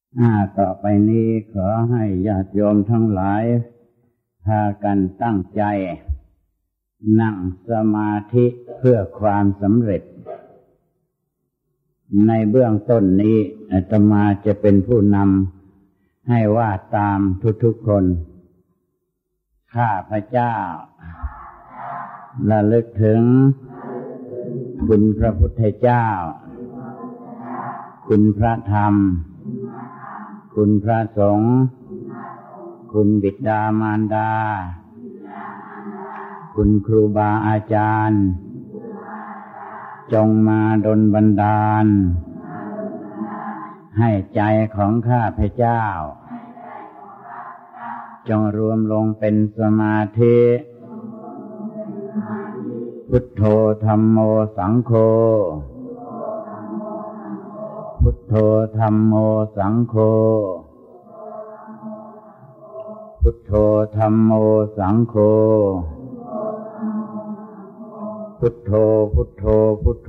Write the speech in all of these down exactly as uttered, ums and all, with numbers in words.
อ่าต่อไปนี้ขอให้ญาติโยมทั้งหลายพากันตั้งใจนั่งสมาธิเพื่อความสำเร็จในเบื้องต้นนี้อาตมาจะเป็นผู้นำให้ว่าตามทุกๆคนข้าพเจ้าระลึกถึงคุณพระพุทธเจ้าคุณพระธรรมคุณพระสงฆ์คุณบิดามารดาคุณครูบาอาจารย์จงมาดลบันดาลให้ใจของข้าพเจ้าจงรวมลงเป็นสมาธิพุทโธธัมโมสังโฆพุทโธธัมโมสังโฆพุทโธธัมโมสังโฆพุทโธพุทโธพุทโธ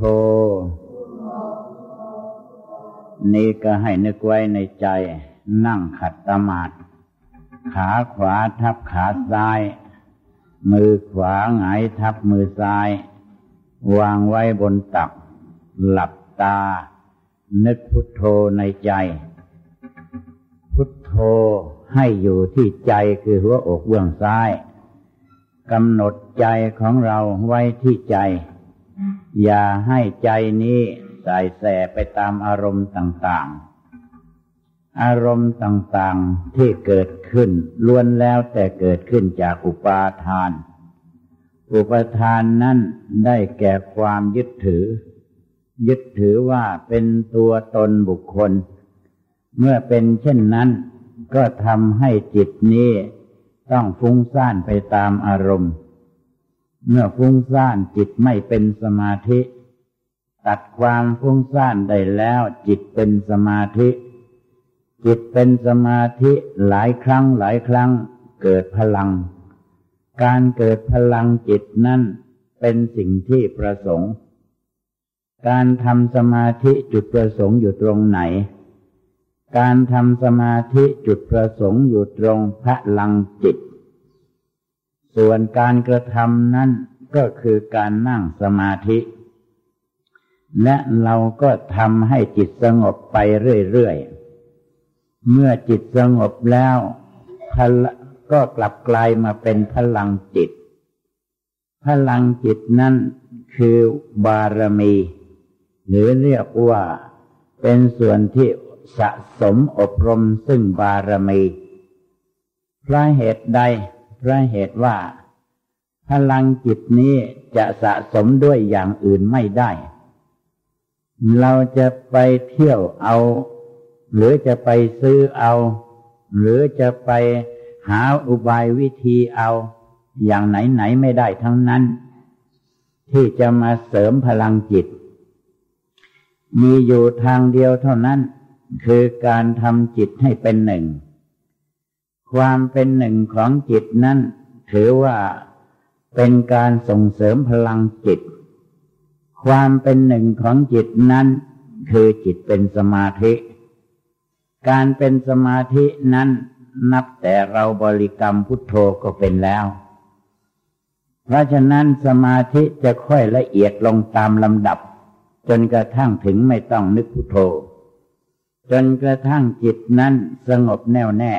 นี่ก็ให้นึกไว้ในใจนั่งขัดสมาธิขาขวาทับขาซ้ายมือขวาหงายทับมือซ้ายวางไว้บนตักหลับตานึกพุทโธในใจพุทโธให้อยู่ที่ใจคือหัวอกเบื้องซ้ายกำหนดใจของเราไว้ที่ใจอย่าให้ใจนี้สายแสไปตามอารมณ์ต่างๆอารมณ์ต่างๆที่เกิดขึ้นล้วนแล้วแต่เกิดขึ้นจากอุปาทานอุปาทานนั้นได้แก่ความยึดถือยึดถือว่าเป็นตัวตนบุคคลเมื่อเป็นเช่นนั้นก็ทำให้จิตนี้ต้องฟุ้งซ่านไปตามอารมณ์เมื่อฟุ้งซ่านจิตไม่เป็นสมาธิตัดความฟุ้งซ่านได้แล้วจิตเป็นสมาธิจิตเป็นสมาธิหลายครั้งหลายครั้งเกิดพลังการเกิดพลังจิตนั้นเป็นสิ่งที่ประสงค์การทำสมาธิจุดประสงค์อยู่ตรงไหนการทำสมาธิจุดประสงค์อยู่ตรงพลังจิตส่วนการกระทำนั้นก็คือการนั่งสมาธิและเราก็ทำให้จิตสงบไปเรื่อยๆเมื่อจิตสงบแล้วพลังก็กลับกลายมาเป็นพลังจิตพลังจิตนั้นคือบารมีหรือเรียกว่าเป็นส่วนที่สะสมอบรมซึ่งบารมีเพราะเหตุใดเพราะเหตุว่าพลังจิตนี้จะสะสมด้วยอย่างอื่นไม่ได้เราจะไปเที่ยวเอาหรือจะไปซื้อเอาหรือจะไปหาอุบายวิธีเอาอย่างไหนๆไม่ได้ทั้งนั้นที่จะมาเสริมพลังจิตมีอยู่ทางเดียวเท่านั้นคือการทำจิตให้เป็นหนึ่งความเป็นหนึ่งของจิตนั้นถือว่าเป็นการส่งเสริมพลังจิตความเป็นหนึ่งของจิตนั้นคือจิตเป็นสมาธิการเป็นสมาธินั้นนับแต่เราบริกรรมพุทโธก็เป็นแล้วเพราะฉะนั้นสมาธิจะค่อยละเอียดลงตามลำดับจนกระทั่งถึงไม่ต้องนึกพุทโธจนกระทั่งจิตนั้นสงบแน่วแน่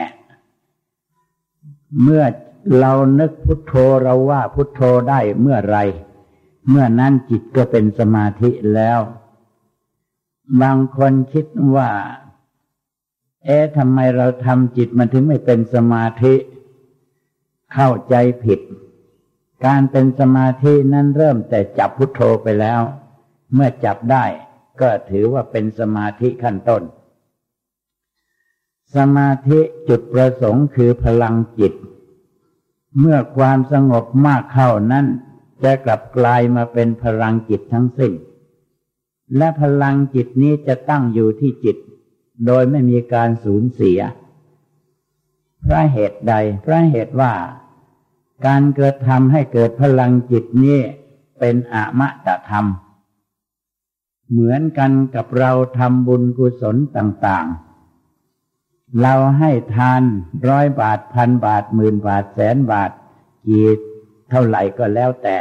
เมื่อเรานึกพุทโธเราว่าพุทโธได้เมื่อไรเมื่อนั้นจิตก็เป็นสมาธิแล้วบางคนคิดว่าเอ๊ะทำไมเราทำจิตมันถึงไม่เป็นสมาธิเข้าใจผิดการเป็นสมาธินั้นเริ่มแต่จับพุทโธไปแล้วเมื่อจับได้ก็ถือว่าเป็นสมาธิขั้นต้นสมาธิจุดประสงค์คือพลังจิตเมื่อความสงบมากเข้านั้นจะกลับกลายมาเป็นพลังจิตทั้งสิ้นและพลังจิตนี้จะตั้งอยู่ที่จิตโดยไม่มีการสูญเสียเพราะเหตุใดเพราะเหตุว่าการกระทำให้เกิดพลังจิตนี้เป็นอมตะธรรมเหมือนกันกับเราทำบุญกุศลต่างๆเราให้ทานร้อยบาทพันบาทหมื่นบาทแสนบาทกี่เท่าไหร่ก็แล้วแต่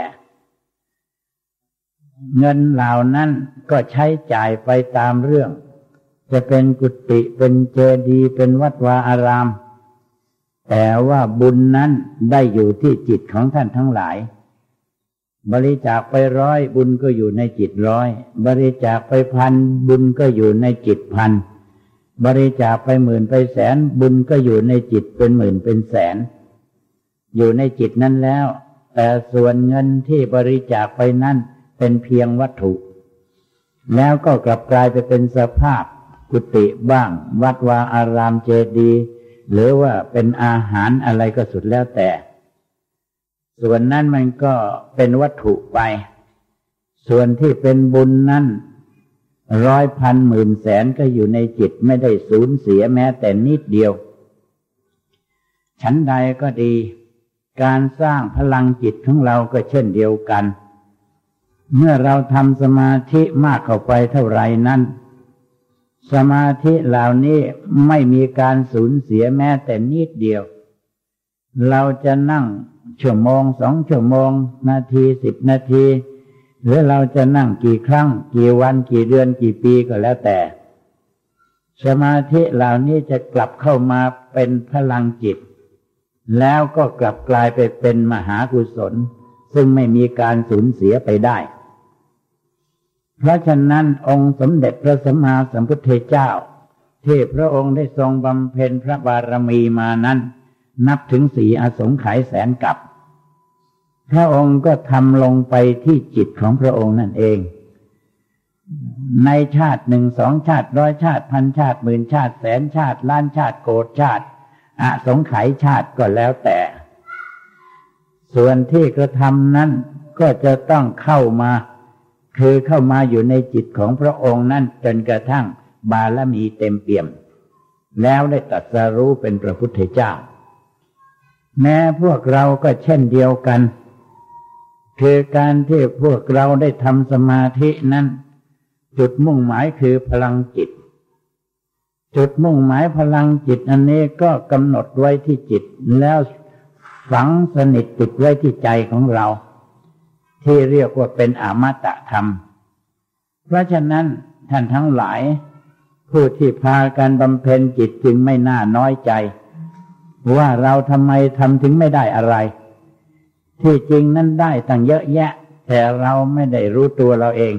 เงินเหล่านั้นก็ใช้จ่ายไปตามเรื่องจะเป็นกุฏิเป็นเจดีย์เป็นวัดวาอารามแต่ว่าบุญนั้นได้อยู่ที่จิตของท่านทั้งหลายบริจาคไปร้อยบุญก็อยู่ในจิตร้อยบริจาคไปพันบุญก็อยู่ในจิตพันบริจาคไปหมื่นไปแสนบุญก็อยู่ในจิตเป็นหมื่นเป็นแสนอยู่ในจิตนั้นแล้วแต่ส่วนเงินที่บริจาคไปนั้นเป็นเพียงวัตถุแล้วก็กลับกลายไปเป็นสภาพกุฏิบ้างวัดวาอารามเจดีย์หรือว่าเป็นอาหารอะไรก็สุดแล้วแต่ส่วนนั้นมันก็เป็นวัตถุไปส่วนที่เป็นบุญนั้นร้อยพันหมื่นแสนก็อยู่ในจิตไม่ได้สูญเสียแม้แต่นิดเดียวฉันใดก็ดีการสร้างพลังจิตของเราก็เช่นเดียวกันเมื่อเราทำสมาธิมากเข้าไปเท่าไรนั้นสมาธิเหล่านี้ไม่มีการสูญเสียแม้แต่นิดเดียวเราจะนั่งชั่วโมงสองชั่วโมงนาทีสิบนาทีหรือเราจะนั่งกี่ครั้งกี่วันกี่เดือนกี่ปีก็แล้วแต่สมาธิเหล่านี้จะกลับเข้ามาเป็นพลังจิตแล้วก็กลับกลายไปเป็นมหากุศลซึ่งไม่มีการสูญเสียไปได้เพราะฉะนั้นองค์สมเด็จพระสัมมาสัมพุทธเจ้าที่พระองค์ได้ทรงบำเพ็ญพระบารมีมานั้นนับถึงสี่อสงไขยแสนกับพระองค์ก็ทำลงไปที่จิตของพระองค์นั่นเองในชาติหนึ่งสองชาติร้อยชาติพันชาติหมื่นชาติแสนชาติล้านชาติโกฏชาติอสงไขยชาติก็แล้วแต่ส่วนที่กระทำนั้นก็จะต้องเข้ามาคือเข้ามาอยู่ในจิตของพระองค์นั้นจนกระทั่งบารมีเต็มเปี่ยมแล้วได้ตรัสรู้เป็นพระพุทธเจ้าแม้พวกเราก็เช่นเดียวกันคือการที่พวกเราได้ทำสมาธินั้นจุดมุ่งหมายคือพลังจิตจุดมุ่งหมายพลังจิตอันนี้ก็กำหนดไว้ที่จิตแล้วฝังสนิทติดไว้ที่ใจของเราที่เรียกว่าเป็นอมตะธรรมเพราะฉะนั้นท่านทั้งหลายผู้ที่พากันบำเพ็ญจิตจึงไม่น่าน้อยใจว่าเราทำไมทำถึงไม่ได้อะไรที่จริงนั้นได้ตั้งเยอะแยะแต่เราไม่ได้รู้ตัวเราเอง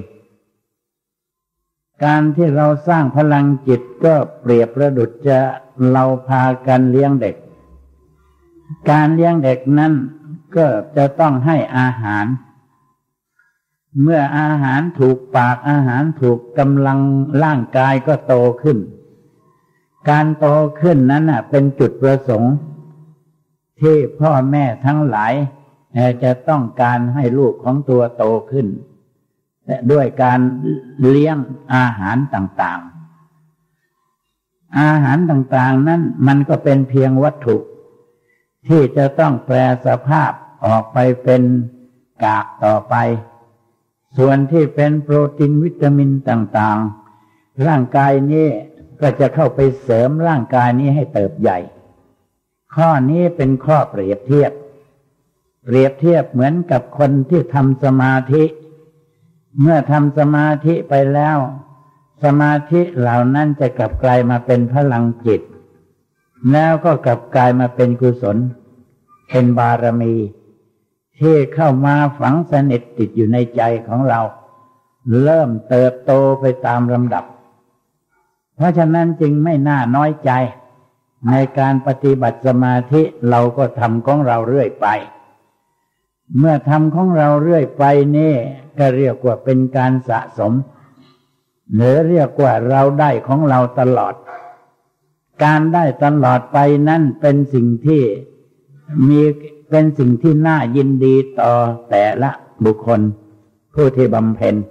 การที่เราสร้างพลังจิตก็เปรียบประดุจจะเราพากันเลี้ยงเด็กการเลี้ยงเด็กนั้นก็จะต้องให้อาหารเมื่ออาหารถูกปากอาหารถูกกำลังร่างกายก็โตขึ้นการโตขึ้นนั้นเป็นจุดประสงค์ที่พ่อแม่ทั้งหลายจะต้องการให้ลูกของตัวโตขึ้นแต่ด้วยการเลี้ยงอาหารต่างๆอาหารต่างๆนั้นมันก็เป็นเพียงวัตถุที่จะต้องแปลสภาพออกไปเป็นกากต่อไปส่วนที่เป็นโปรตีนวิตามินต่างๆร่างกายนี้ก็จะเข้าไปเสริมร่างกายนี้ให้เติบใหญ่ข้อนี้เป็นข้อเปรียบเทียบเปรียบเทียบเหมือนกับคนที่ทำสมาธิเมื่อทำสมาธิไปแล้วสมาธิเหล่านั้นจะกลับกลายมาเป็นพลังจิตแล้วก็กลับกลายมาเป็นกุศลเป็นบารมีที่เข้ามาฝังสนิทติดอยู่ในใจของเราเริ่มเติบโตไปตามลำดับเพราะฉะนั้นจึงไม่น่าน้อยใจในการปฏิบัติสมาธิเราก็ทำของเราเรื่อยไปเมื่อทำของเราเรื่อยไปนี่ก็เรียกว่าเป็นการสะสมหรือเรียกว่าเราได้ของเราตลอดการได้ตลอดไปนั่นเป็นสิ่งที่มีเป็นสิ่งที่น่ายินดีต่อแต่ละบุคคลผู้ที่บำเพ็ญ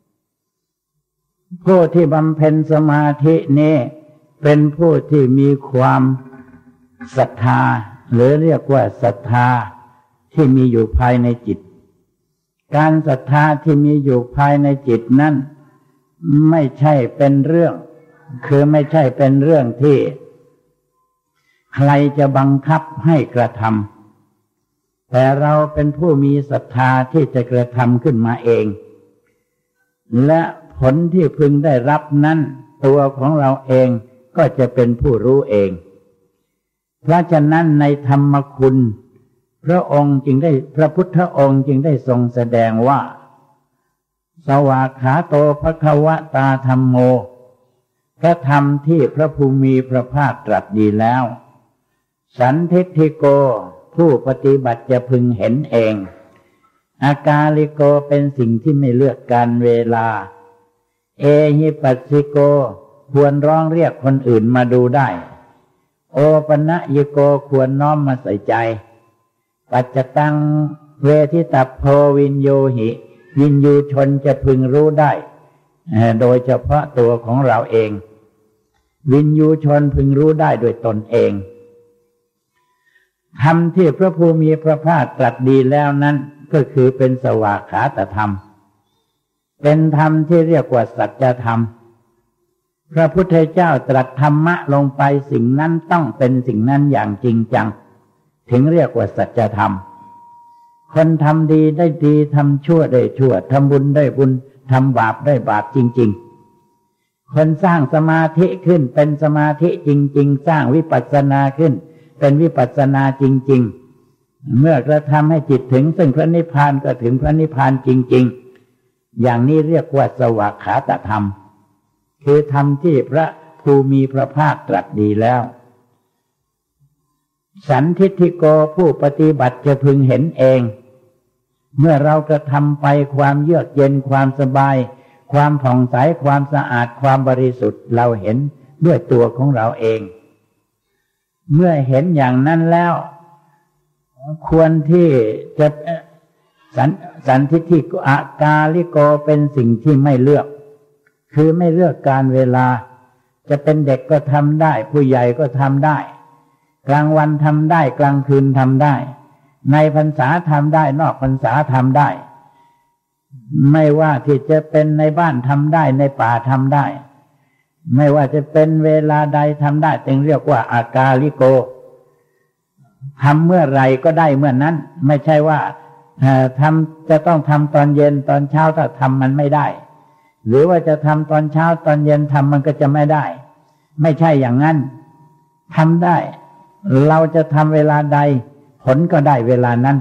ผู้ที่บำเพ็ญสมาธินี้เป็นผู้ที่มีความศรัทธาหรือเรียกว่าศรัทธาที่มีอยู่ภายในจิตการศรัทธาที่มีอยู่ภายในจิตนั้นไม่ใช่เป็นเรื่องคือไม่ใช่เป็นเรื่องที่ใครจะบังคับให้กระทำแต่เราเป็นผู้มีศรัทธาที่จะกระทำขึ้นมาเองและผลที่พึงได้รับนั้นตัวของเราเองก็จะเป็นผู้รู้เองเพราะฉะนั้นในธรรมคุณพระองค์จึงได้พระพุทธองค์จึงได้ทรงแสดงว่าสวากขาโตภควตาธัมโมพระธรรมที่พระภูมิพระภาคตรัสดีแล้วสันทิฏฐิโกผู้ปฏิบัติจะพึงเห็นเองอากาลิโกเป็นสิ่งที่ไม่เลือกการเวลาเอหิปัสสิโกควรร้องเรียกคนอื่นมาดูได้โอปนะยิโกควรน้อมมาใส่ใจปัจจตังเวทิตัพโพวินโยหิวินยูชนจะพึงรู้ได้โดยเฉพาะตัวของเราเองวินยูชนพึงรู้ได้โดยตนเองธรรมที่พระภูมิพระภาคตรัสดีแล้วนั้นก็คือเป็นสวากขาตธรรมเป็นธรรมที่เรียกว่าสัจธรรมพระพุทธเจ้าตรัสธรรมะลงไปสิ่งนั้นต้องเป็นสิ่งนั้นอย่างจริงจังถึงเรียกว่าสัจธรรมคนทำดีได้ดีทำชั่วได้ชั่วทำบุญได้บุญทำบาปได้บาปจริงๆคนสร้างสมาธิขึ้นเป็นสมาธิจริงๆสร้างวิปัสสนาขึ้นเป็นวิปัสสนาจริงๆเมื่อกระทำให้จิตถึงซึ่งพระนิพพานก็ถึงพระนิพพานจริงๆอย่างนี้เรียกว่าสวากขาตธรรมคือธรรมที่พระภูมิพระภาคตรัสดีแล้วสันทิฏฐิโกผู้ปฏิบัติจะพึงเห็นเองเมื่อเรากระทำไปความเยือกเย็นความสบายความผ่องใสความสะอาดความบริสุทธิ์เราเห็นด้วยตัวของเราเองเมื่อเห็นอย่างนั้นแล้วควรที่จะสันสันทิฏฐิโกอากาลิโกเป็นสิ่งที่ไม่เลือกคือไม่เลือกการเวลาจะเป็นเด็กก็ทำได้ผู้ใหญ่ก็ทำได้กลางวันทำได้กลางคืนทำได้ในพรรษาทำได้นอกพรรษาทำได้ไม่ว่าที่จะเป็นในบ้านทำได้ในป่าทำได้ไม่ว่าจะเป็นเวลาใดทำได้จึงเรียกว่าอากาลิโกทำเมื่อไรก็ได้เมื่อนั้นไม่ใช่ว่าทำจะต้องทำตอนเย็นตอนเช้าถ้าทำมันไม่ได้หรือว่าจะทำตอนเช้าตอนเย็นทำมันก็จะไม่ได้ไม่ใช่อย่างนั้นทำได้เราจะทำเวลาใดผลก็ได้เวลานั้น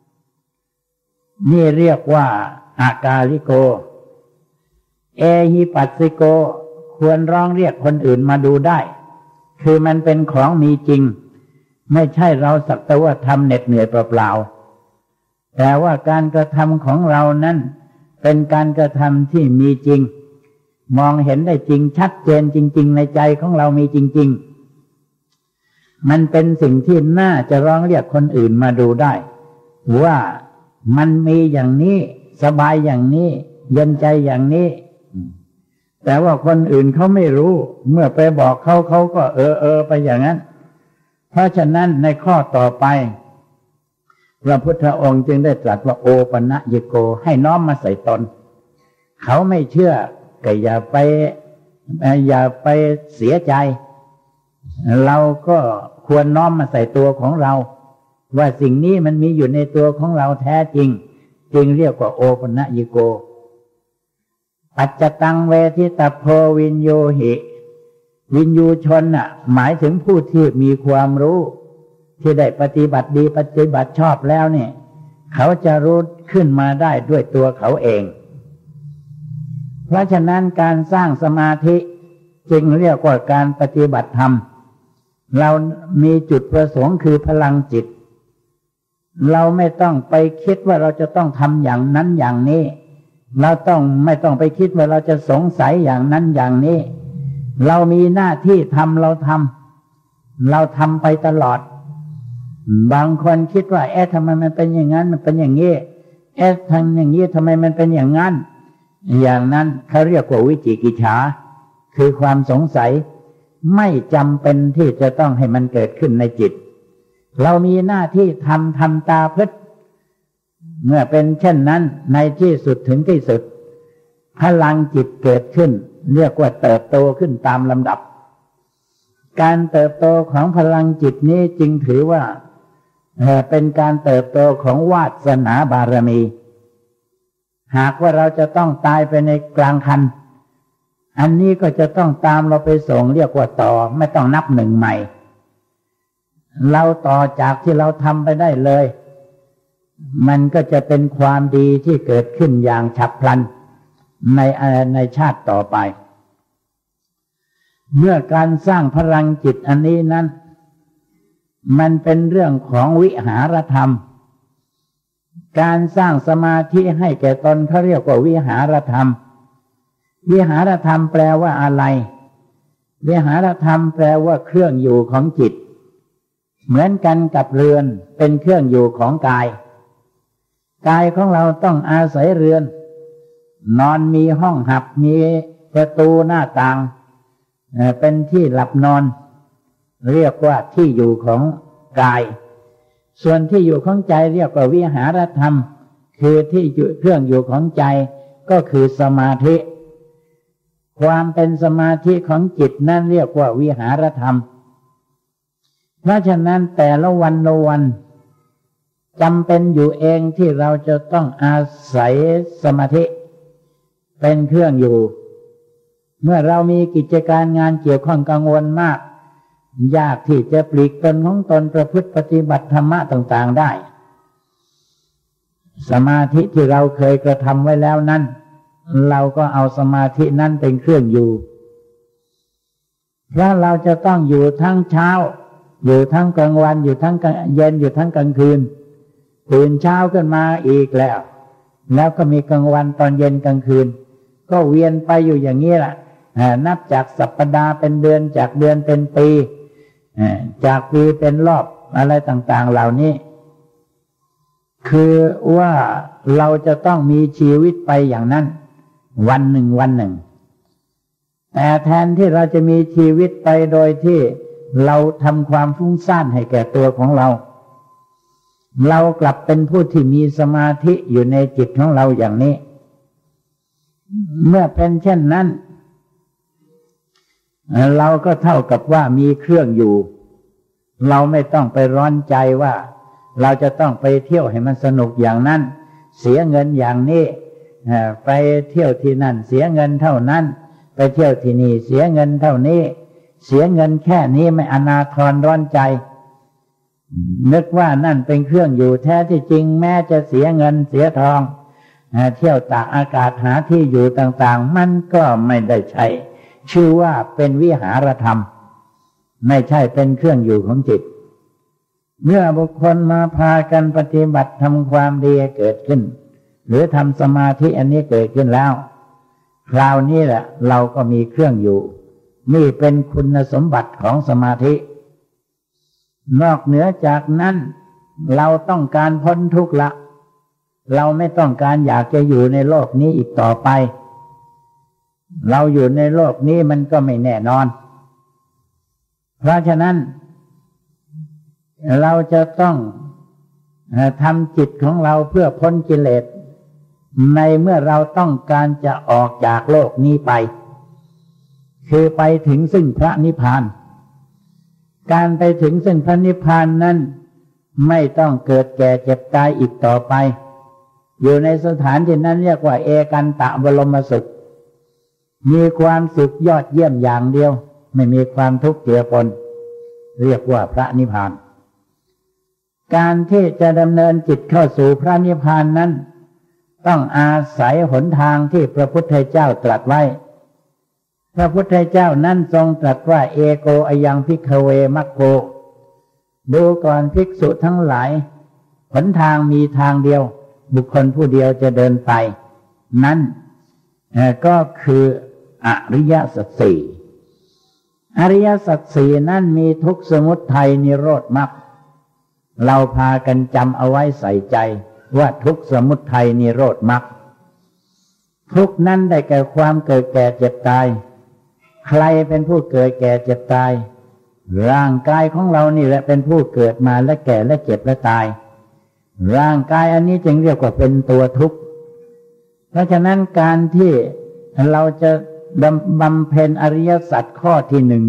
นี่เรียกว่าอากาลิโกเอหิปัสสิโกควรร้องเรียกคนอื่นมาดูได้คือมันเป็นของมีจริงไม่ใช่เราสักแต่ว่าทำเหน็ดเหนื่อยเปล่าๆแต่ว่าการกระทำของเรานั้นเป็นการกระทำที่มีจริงมองเห็นได้จริงชัดเจนจริงๆในใจของเรามีจริงๆมันเป็นสิ่งที่น่าจะร้องเรียกคนอื่นมาดูได้ว่ามันมีอย่างนี้สบายอย่างนี้เย็นใจอย่างนี้แต่ว่าคนอื่นเขาไม่รู้เมื่อไปบอกเขาเขาก็เออเออไปอย่างนั้นเพราะฉะนั้นในข้อต่อไปพระพุทธองค์จึงได้ตรัสว่าโอปนะยิโกให้น้อมมาใส่ตนเขาไม่เชื่อก็อย่าไปอย่าไปเสียใจเราก็ควรน้อมมาใส่ตัวของเราว่าสิ่งนี้มันมีอยู่ในตัวของเราแท้จริงจึงเรียกว่าโอปนะยิโกปัจจตังเวทิตโพวินโยหิวินยูชนน่ะหมายถึงผู้ที่มีความรู้ที่ได้ปฏิบัติดีปฏิบัติชอบแล้วเนี่ยเขาจะรู้ขึ้นมาได้ด้วยตัวเขาเองเพราะฉะนั้นการสร้างสมาธิจึงเรียกว่าการปฏิบัติธรรมเรามีจุดประสงค์คือพลังจิตเราไม่ต้องไปคิดว่าเราจะต้องทำอย่างนั้นอย่างนี้เราต้องไม่ต้องไปคิดว่าเราจะสงสัยอย่างนั้นอย่างนี้เรามีหน้าที่ทำเราทำเราทำไปตลอดบางคนคิดว่าเอ๊ะทำไมมันเป็นอย่างนั้นมันเป็นอย่างนี้เอ๊ะทางอย่างนี้ทำไมมันเป็นอย่างนั้นอย่างนั้นเขาเรียกว่าวิจิกิจฉาคือความสงสัยไม่จำเป็นที่จะต้องให้มันเกิดขึ้นในจิตเรามีหน้าที่ทำทำตาพึดเมื่อเป็นเช่นนั้นในที่สุดถึงที่สุดพลังจิตเกิดขึ้นเรียกว่าเติบโตขึ้นตามลำดับการเติบโตของพลังจิตนี้จึงถือว่าเป็นการเติบโตของวาสนาบารมีหากว่าเราจะต้องตายไปในกลางคันอันนี้ก็จะต้องตามเราไปส่งเรียกว่าต่อไม่ต้องนับหนึ่งใหม่เราต่อจากที่เราทำไปได้เลยมันก็จะเป็นความดีที่เกิดขึ้นอย่างฉับพลันในในชาติต่อไปเมื่อการสร้างพลังจิตอันนี้นั้นมันเป็นเรื่องของวิหารธรรมการสร้างสมาธิให้แก่ตนเขาเรียกว่าวิหารธรรมวิหารธรรมแปลว่าอะไรวิหารธรรมแปลว่าเครื่องอยู่ของจิตเหมือนกันกับเรือนเป็นเครื่องอยู่ของกายกายของเราต้องอาศัยเรือนนอนมีห้องหับมีประตูหน้าต่างเป็นที่หลับนอนเรียกว่าที่อยู่ของกายส่วนที่อยู่ของใจเรียกว่าวิหารธรรมคือที่อยู่เครื่องอยู่ของใจก็คือสมาธิความเป็นสมาธิของจิตนั่นเรียกว่าวิหารธรรมเพราะฉะนั้นแต่ละวันละวันจำเป็นอยู่เองที่เราจะต้องอาศัยสมาธิเป็นเครื่องอยู่เมื่อเรามีกิจการงานเกี่ยวข้องกังวลมากยากที่จะปลีกตนของตนประพฤติปฏิบัติธรรมะต่างๆได้สมาธิที่เราเคยกระทำไว้แล้วนั้นเราก็เอาสมาธินั้นเป็นเครื่องอยู่เพราะเราจะต้องอยู่ทั้งเช้าอยู่ทั้งกลางวันอยู่ทั้งเย็นอยู่ทั้งกลางคืนตื่นเช้าขึ้นมาอีกแล้วแล้วก็มีกลางวันตอนเย็นกลางคืนก็เวียนไปอยู่อย่างนี้แหละนับจากสัปดาห์เป็นเดือนจากเดือนเป็นปีจากปีเป็นรอบอะไรต่างๆเหล่านี้คือว่าเราจะต้องมีชีวิตไปอย่างนั้นวันหนึ่งวันหนึ่งแต่แทนที่เราจะมีชีวิตไปโดยที่เราทำความฟุ้งซ่านให้แก่ตัวของเราเรากลับเป็นผู้ที่มีสมาธิอยู่ในจิตของเราอย่างนี้เมื่อเป็นเช่นนั้นเราก็เท่ากับว่ามีเครื่องอยู่เราไม่ต้องไปร้อนใจว่าเราจะต้องไปเที่ยวให้มันสนุกอย่างนั้นเสียเงินอย่างนี้ไปเที่ยวที่นั่นเสียเงินเท่านั้นไปเที่ยวที่นี่เสียเงินเท่านี้เสียเงินแค่นี้ไม่อนาถรร้อนใจนึกว่านั่นเป็นเครื่องอยู่แท้ที่จริงแม้จะเสียเงินเสียทองเที่ยวตากอากาศหาที่อยู่ต่างๆมันก็ไม่ได้ใช่ชื่อว่าเป็นวิหารธรรมไม่ใช่เป็นเครื่องอยู่ของจิตเมื่อบุคคลมาพากันปฏิบัติทำความดีเกิดขึ้นหรือทำสมาธิอันนี้เกิดขึ้นแล้วคราวนี้แหละเราก็มีเครื่องอยู่นี่เป็นคุณสมบัติของสมาธินอกเหนือจากนั้นเราต้องการพ้นทุกข์ละเราไม่ต้องการอยากจะอยู่ในโลกนี้อีกต่อไปเราอยู่ในโลกนี้มันก็ไม่แน่นอนเพราะฉะนั้นเราจะต้องทำจิตของเราเพื่อพ้นกิเลสในเมื่อเราต้องการจะออกจากโลกนี้ไปคือไปถึงซึ่งพระนิพพานการไปถึงซึ่งพระนิพพานนั้นไม่ต้องเกิดแก่เจ็บตายอีกต่อไปอยู่ในสถานที่นั้นเรียกว่าเอกันตะบรมสุขมีความสุขยอดเยี่ยมอย่างเดียวไม่มีความทุกข์เจือปนเรียกว่าพระนิพพานการที่จะดำเนินจิตเข้าสู่พระนิพพานนั้นต้องอาศัยหนทางที่พระพุทธเจ้าตรัสไว้พระพุทธเจ้านั้นทรงตรัสว่าเอโกอยังภิกขเวมัคโคดูก่อนภิกษุทั้งหลายหนทางมีทางเดียวบุคคลผู้เดียวจะเดินไปนั้นก็คืออริยสัจสี่อริยสัจสี่นั้นมีทุกข์สมุทัยนิโรธมรรคเราพากันจำเอาไว้ใส่ใจว่าทุกข์สมุทัยนิโรธมรรคทุกข์นั้นได้แก่ความเกิดแก่เจ็บตายใครเป็นผู้เกิดแก่เจ็บตายร่างกายของเรานี่แหละเป็นผู้เกิดมาและแก่และเจ็บและตายร่างกายอันนี้จึงเรียกว่าเป็นตัวทุกข์เพราะฉะนั้นการที่เราจะบำเพ็ญอริยสัจข้อที่หนึ่ง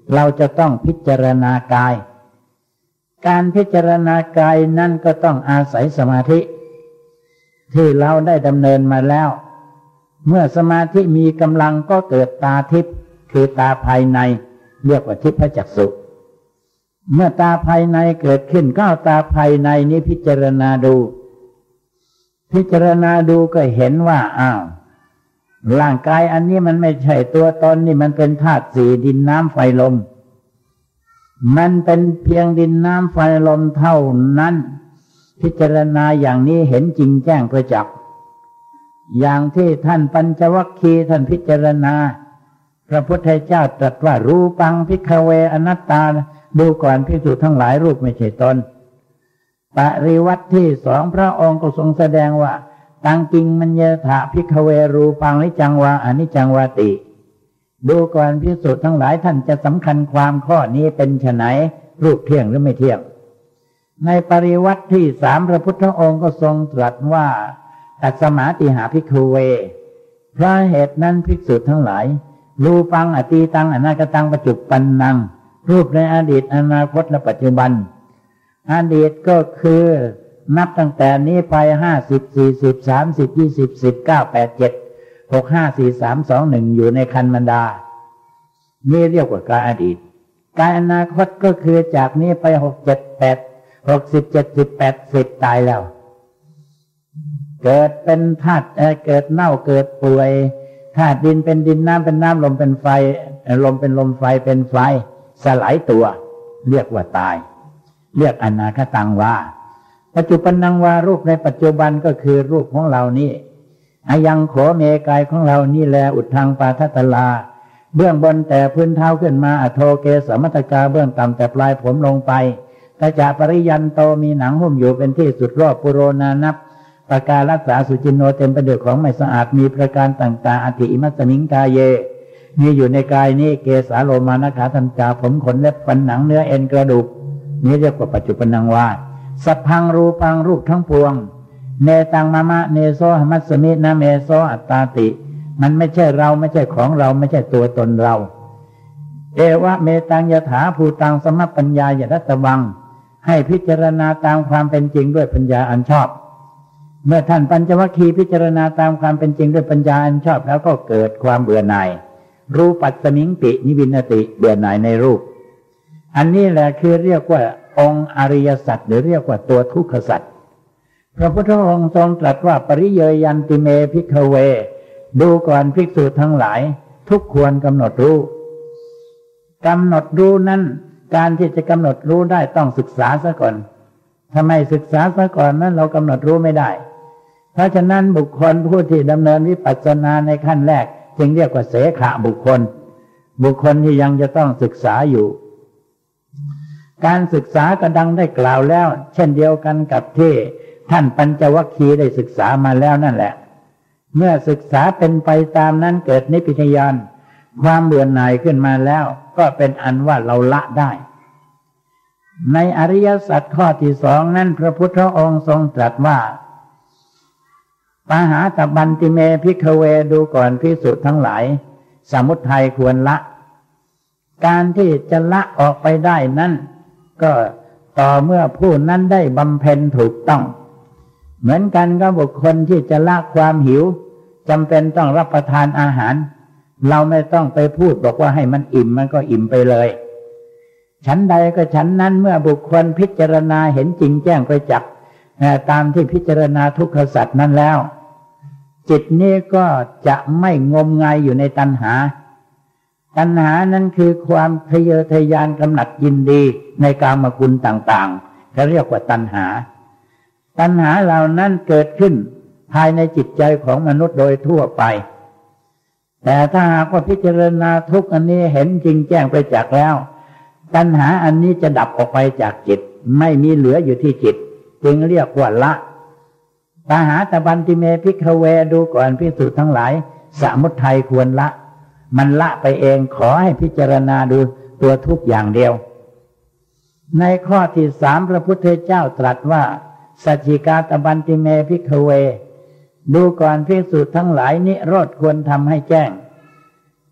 เราจะต้องพิจารณากายการพิจารณากายนั่นก็ต้องอาศัยสมาธิที่เราได้ดำเนินมาแล้วเมื่อสมาธิมีกำลังก็เกิดตาทิพย์คือตาภายในเรียกว่าทิพจักษุเมื่อตาภายในเกิดขึ้นก็เอาตาภายในนี้พิจารณาดูพิจารณาดูก็เห็นว่าอ้าวร่างกายอันนี้มันไม่ใช่ตัวตนนี่มันเป็นธาตุสี่ดินน้ำไฟลมมันเป็นเพียงดินน้ำไฟลมเท่านั้นพิจารณาอย่างนี้เห็นจริงแจ้งประจักษ์อย่างที่ท่านปัญจวัคคีย์ท่านพิจารณาพระพุทธเจ้าตรัสว่ารูปังภิกขเวอนัตตาดูก่อนภิกษุทั้งหลายรูปไม่ใช่ตนปริวัติที่สองพระองค์ก็ทรงแสดงว่าตังกิงมัญญถาภิกขเวรูปังนิจังวาอนิจังวาติดูก่อนภิกษุทั้งหลายท่านจะสำคัญความข้อนี้เป็นไฉนรูปเที่ยงหรือไม่เที่ยงในปริวัติที่สามพระพุทธองค์ก็ทรงตรัสว่าตัสสมาติหาภิกขเวเพราะเหตุนั้นภิกษุทั้งหลายรูปังอตีตังอนาคตังปัจจุบันนังรูปในอดีตอนาคตและปัจจุบันอดีตก็คือนับตั้งแต่นี้ไปห้าสิบสี่สิบสามสิบยี่สิบสิบเก้าแปดเจ็ดหกห้าสี่สามสองหนึ่งอยู่ในคันมารดานี่เรียกว่ากายอดีตกายอนาคตก็คือจากนี้ไปหกเจ็ดแปดหกสิบเจ็ดสิบแปดสิบตายแล้วเกิดเป็นธาตุเกิดเน่าเกิดป่วยธาตุดินเป็นดินน้ำเป็นน้ำลมเป็นไฟลมเป็นลมไฟเป็นไฟสลายตัวเรียกว่าตายเรียกอนาคตังวาปัจจุบันนังวารูปในปัจจุบันก็คือรูปของเรานี่อายังโขเมกายของเรานี่แลอุดทางปาทัตลาเบื้องบนแต่พื้นเท้าขึ้นมาอโทเกสมัตกาเบื้องต่ำแต่ปลายผมลงไปตาจาปริยันโตมีหนังหุ้มอยู่เป็นที่สุดรอบปุโรนานับประการรักษาสุจินโนเต็มไปด้วยของไม่สะอาดมีประการต่างๆอธิอิมัสสมิงกายเยมีอยู่ในกายนี้เกสาโลมานะขาทันจาผมขนเล็บฟันหนังเนื้อเอ็นกระดูกนี้เรียกว่าปัจจุบันนังวาสัพพังรูปังรูปทั้งปวงเนตังมะมะเนโซหมัสสมินะเมโซอัตตาติมันไม่ใช่เราไม่ใช่ของเราไม่ใช่ตัวตนเราเอวะเมตังยถาภูตังสมปัญญายรัตวังให้พิจารณาตามความเป็นจริงด้วยปัญญาอันชอบเมื่อท่านปัญจวัคคีย์พิจารณาตามความเป็นจริงด้วยปัญญาอันชอบแล้วก็เกิดความเบื่อหน่ายรูปัสสมิงตินิวินติเบื่อหน่ายในรูปอันนี้แหละคือเรียกว่าองค์อริยสัจหรือเรียกว่าตัวทุกขสัจพระพุทธองค์ทรงตรัสว่าปริเยยันติเมภิกขเวดูก่อนภิกษุทั้งหลายทุกควรกำหนดรู้กำหนดรู้นั้นการที่จะกำหนดรู้ได้ต้องศึกษาซะก่อนถ้าไม่ศึกษาซะก่อนนั้นเรากำหนดรู้ไม่ได้เพราะฉะนั้นบุคคลผู้ที่ดำเนินวิปัสสนาในขั้นแรกจึงเรียกว่าเสขะบุคคลบุคคลที่ยังจะต้องศึกษาอยู่การศึกษาก็ดังได้กล่าวแล้วเช่นเดียวกันกับที่ท่านปัญจวัคคีย์ได้ศึกษามาแล้วนั่นแหละเมื่อศึกษาเป็นไปตามนั้นเกิดนิพพิทยานความเบื่อหน่ายขึ้นมาแล้วก็เป็นอันว่าเราละได้ในอริยสัจข้อที่สองนั้นพระพุทธองค์ทรงตรัสว่าปหาตบันติเมภิกขเวดูก่อนภิกษุทั้งหลายสมุทัยควรละการที่จะละออกไปได้นั้นก็ต่อเมื่อผู้นั้นได้บำเพ็ญถูกต้องเหมือนกันกับบุคคลที่จะละความหิวจำเป็นต้องรับประทานอาหารเราไม่ต้องไปพูดบอกว่าให้มันอิ่มมันก็อิ่มไปเลยฉันใดก็ฉันนั้นเมื่อบุคคลพิจารณาเห็นจริงแจ้งประจักษ์ตามที่พิจารณาทุกขสัจนั้นแล้วจิตนี้ก็จะไม่งมงายอยู่ในตัณหาตัณหานั้นคือความทะเยอทะยานกำหนัดยินดีในกามคุณต่างๆเขาเรียกว่าตัณหาตัณหาเหล่านั้นเกิดขึ้นภายในจิตใจของมนุษย์โดยทั่วไปแต่ถ้าหากว่าพิจารณาทุกข์อันนี้เห็นจริงแจ้งประจักษ์แล้วตัณหาอันนี้จะดับออกไปจากจิตไม่มีเหลืออยู่ที่จิตจึงเรียกว่าละปหาตบันติเมภิกขเวดูก่อนภิกษุทั้งหลายสมุทัยควรละมันละไปเองขอให้พิจารณาดูตัวทุกข์อย่างเดียวในข้อที่สามพระพุทธเจ้าตรัสว่าสัจจิกาตบันติเมภิกขเวดูก่อนภิกษุทั้งหลายนิโรธควรทำให้แจ้ง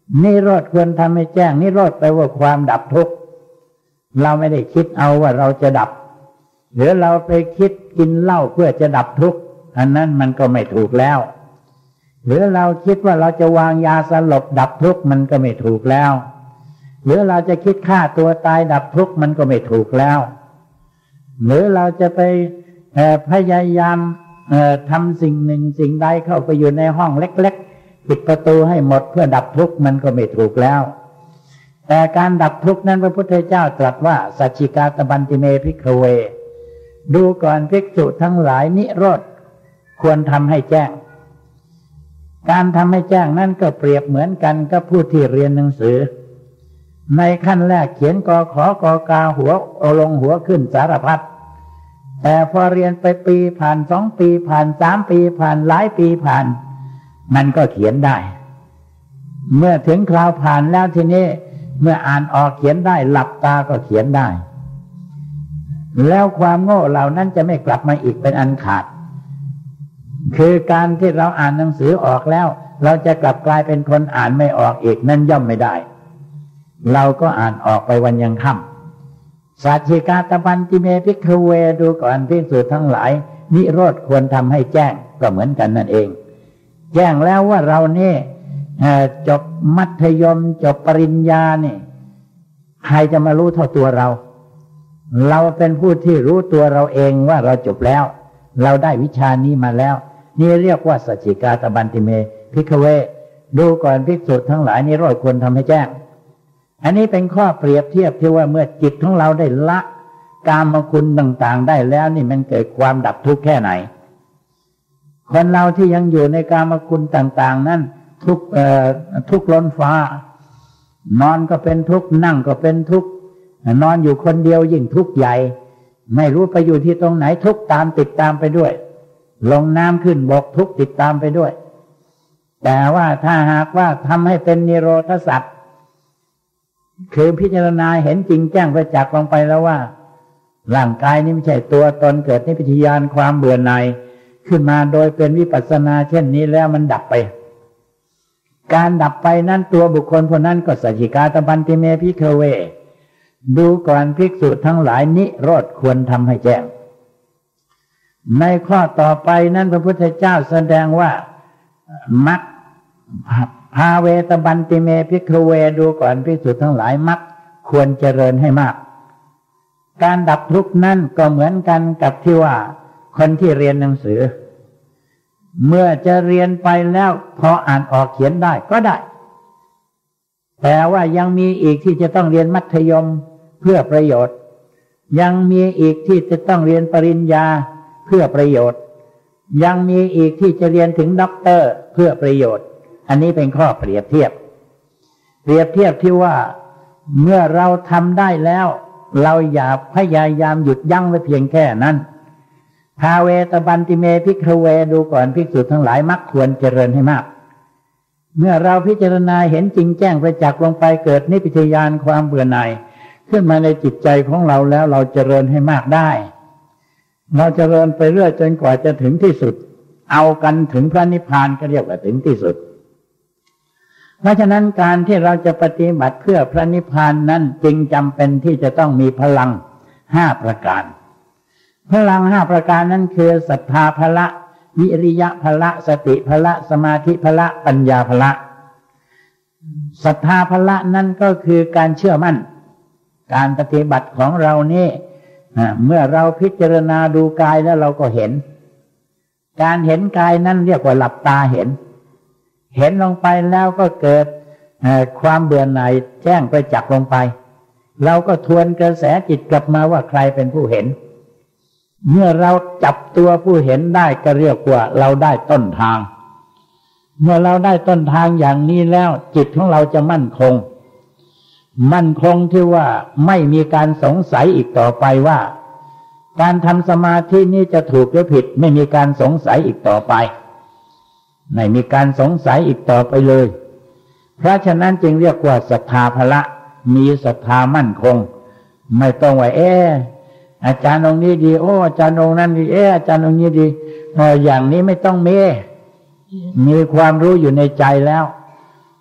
นิโรธควรทำให้แจ้งนิโรธแปลว่าความดับทุกข์เราไม่ได้คิดเอาว่าเราจะดับหรือเราไปคิดกินเหล้าเพื่อจะดับทุกข์อันนั้นมันก็ไม่ถูกแล้วหรือเราคิดว่าเราจะวางยาสลบดับทุกข์มันก็ไม่ถูกแล้วหรือเราจะคิดฆ่าตัวตายดับทุกข์มันก็ไม่ถูกแล้วหรือเราจะไปพยายามทำสิ่งหนึ่งสิ่งใดเข้าไปอยู่ในห้องเล็กๆปิดประตูให้หมดเพื่อดับทุกข์มันก็ไม่ถูกแล้วแต่การดับทุกข์นั้นพระพุทธเจ้าตรัสว่าสัจฉิกาตบันติเมภิกขเวดูก่อนภิกษุทั้งหลายนิโรธควรทำให้แจ้งการทำให้แจ้งนั่นก็เปรียบเหมือนกันกับผู้ที่เรียนหนังสือในขั้นแรกเขียนกอขอกอกาหัวเอาลงหัวขึ้นสารพัดแต่พอเรียนไปปีผ่านสองปีผ่านสามปีผ่านหลายปีผ่านมันก็เขียนได้เมื่อถึงคราวผ่านแล้วทีนี้เมื่ออ่านออกเขียนได้หลับตาก็เขียนได้แล้วความโง่เหล่านั้นจะไม่กลับมาอีกเป็นอันขาดคือการที่เราอ่านหนังสือออกแล้วเราจะกลับกลายเป็นคนอ่านไม่ออกอีกนั่นย่อมไม่ได้เราก็อ่านออกไปวันยังค่ำสัจฉิกาตบันติเมภิกขเวดูก่อนภิกษุทั้งหลายนิโรธควรทำให้แจ้งก็เหมือนกันนั่นเองแจ้งแล้วว่าเรานี่จบมัธยมจบปริญญานี่ใครจะมารู้เท่าตัวเราเราเป็นผู้ที่รู้ตัวเราเองว่าเราจบแล้วเราได้วิชานี้มาแล้วนี่เรียกว่าสัจฉิกาตบันติเมภิกขเวดูก่อนภิกษุทั้งหลายนิโรธควรทำให้แจ้งอันนี้เป็นข้อเปรียบเทียบที่ว่าเมื่อจิตของเราได้ละกามคุณต่างๆได้แล้วนี่มันเกิดความดับทุกข์แค่ไหนคนเราที่ยังอยู่ในกามคุณต่างๆนั้นทุกข์เอ่อทุกข์ล้นฟ้านอนก็เป็นทุกข์นั่งก็เป็นทุกข์นอนอยู่คนเดียวยิ่งทุกข์ใหญ่ไม่รู้ไปอยู่ที่ตรงไหนทุกข์ตามติดตามไปด้วยลงน้ำขึ้นบกทุกข์ติดตามไปด้วยแต่ว่าถ้าหากว่าทำให้เป็นนิโรธสัจคือพิจารณาเห็นจริงแจ้งประจักษ์ลงไปแล้วว่าร่างกายนี้ไม่ใช่ตัวตนเกิดนิพพิทยานความเบื่อหน่ายขึ้นมาโดยเป็นวิปัสสนาเช่นนี้แล้วมันดับไปการดับไปนั้นตัวบุคคลคนนั้นก็สัจฉิกาตบันติเมภิกขเวดูก่อนภิกษุทั้งหลายนิโรธควรทำให้แจ้งในข้อต่อไปนั้นพระพุทธเจ้าแสดงว่ามัคภาเวตบันติเมภิกขเวดูก่อนภิกษุทั้งหลายมัคควรเจริญให้มากการดับทุกข์นั้นก็เหมือนกันกับที่ว่าคนที่เรียนหนังสือเมื่อจะเรียนไปแล้วพออ่านออกเขียนได้ก็ได้แต่ว่ายังมีอีกที่จะต้องเรียนมัธยมเพื่อประโยชน์ยังมีอีกที่จะต้องเรียนปริญญาเพื่อประโยชน์ยังมีอีกที่จะเรียนถึงด็อกเตอร์เพื่อประโยชน์อันนี้เป็นข้อเปรียบเทียบเปรียบเทียบที่ว่าเมื่อเราทำได้แล้วเราอย่าพยายามหยุดยั้งไว้เพียงแค่นั้นภาเวตบันติเมภิกขเวดูก่อนภิกษุทั้งหลายมักควรเจริญให้มากเมื่อเราพิจารณาเห็นจริงแจ้งประจักษ์ลงไปเกิดนิพพิทยานความเบื่อหน่ายขึ้นมาในจิตใจของเราแล้วเราเจริญให้มากได้เราเจริญไปเรื่อยจนกว่าจะถึงที่สุดเอากันถึงพระนิพพานก็เรียกว่าถึงที่สุดเพราะฉะนั้นการที่เราจะปฏิบัติเพื่อพระนิพพานนั้นจึงจำเป็นที่จะต้องมีพลังห้าประการพลังห้าประการนั้นคือศรัทธาพละวิริยะพละสติพละสมาธิพละปัญญาพละศรัทธาพละนั่นก็คือการเชื่อมั่นการปฏิบัติของเรานี่เมื่อเราพิจารณาดูกายแล้วเราก็เห็นการเห็นกายนั้นเรียกว่าหลับตาเห็นเห็นลงไปแล้วก็เกิดความเบื่อหน่ายแจ้งประจักษ์ลงไปเราก็ทวนกระแสจิตกลับมาว่าใครเป็นผู้เห็นเมื่อเราจับตัวผู้เห็นได้ก็เรียกว่าเราได้ต้นทางเมื่อเราได้ต้นทางอย่างนี้แล้วจิตของเราจะมั่นคงมั่นคงที่ว่าไม่มีการสงสัยอีกต่อไปว่าการทำสมาธินี้จะถูกหรือผิดไม่มีการสงสัยอีกต่อไปไม่มีการสงสัยอีกต่อไปเลยเพราะฉะนั้นจึงเรียกว่าศรัทธาพละมีศรัทธามั่นคงไม่ต้องว่าเอ๊ะอาจารย์องค์นี้ดีโอ้อาจารย์องค์นั้นดีเอ๊ะอาจารย์องค์นี้ดีอย่างนี้ไม่ต้องมีมีความรู้อยู่ในใจแล้ว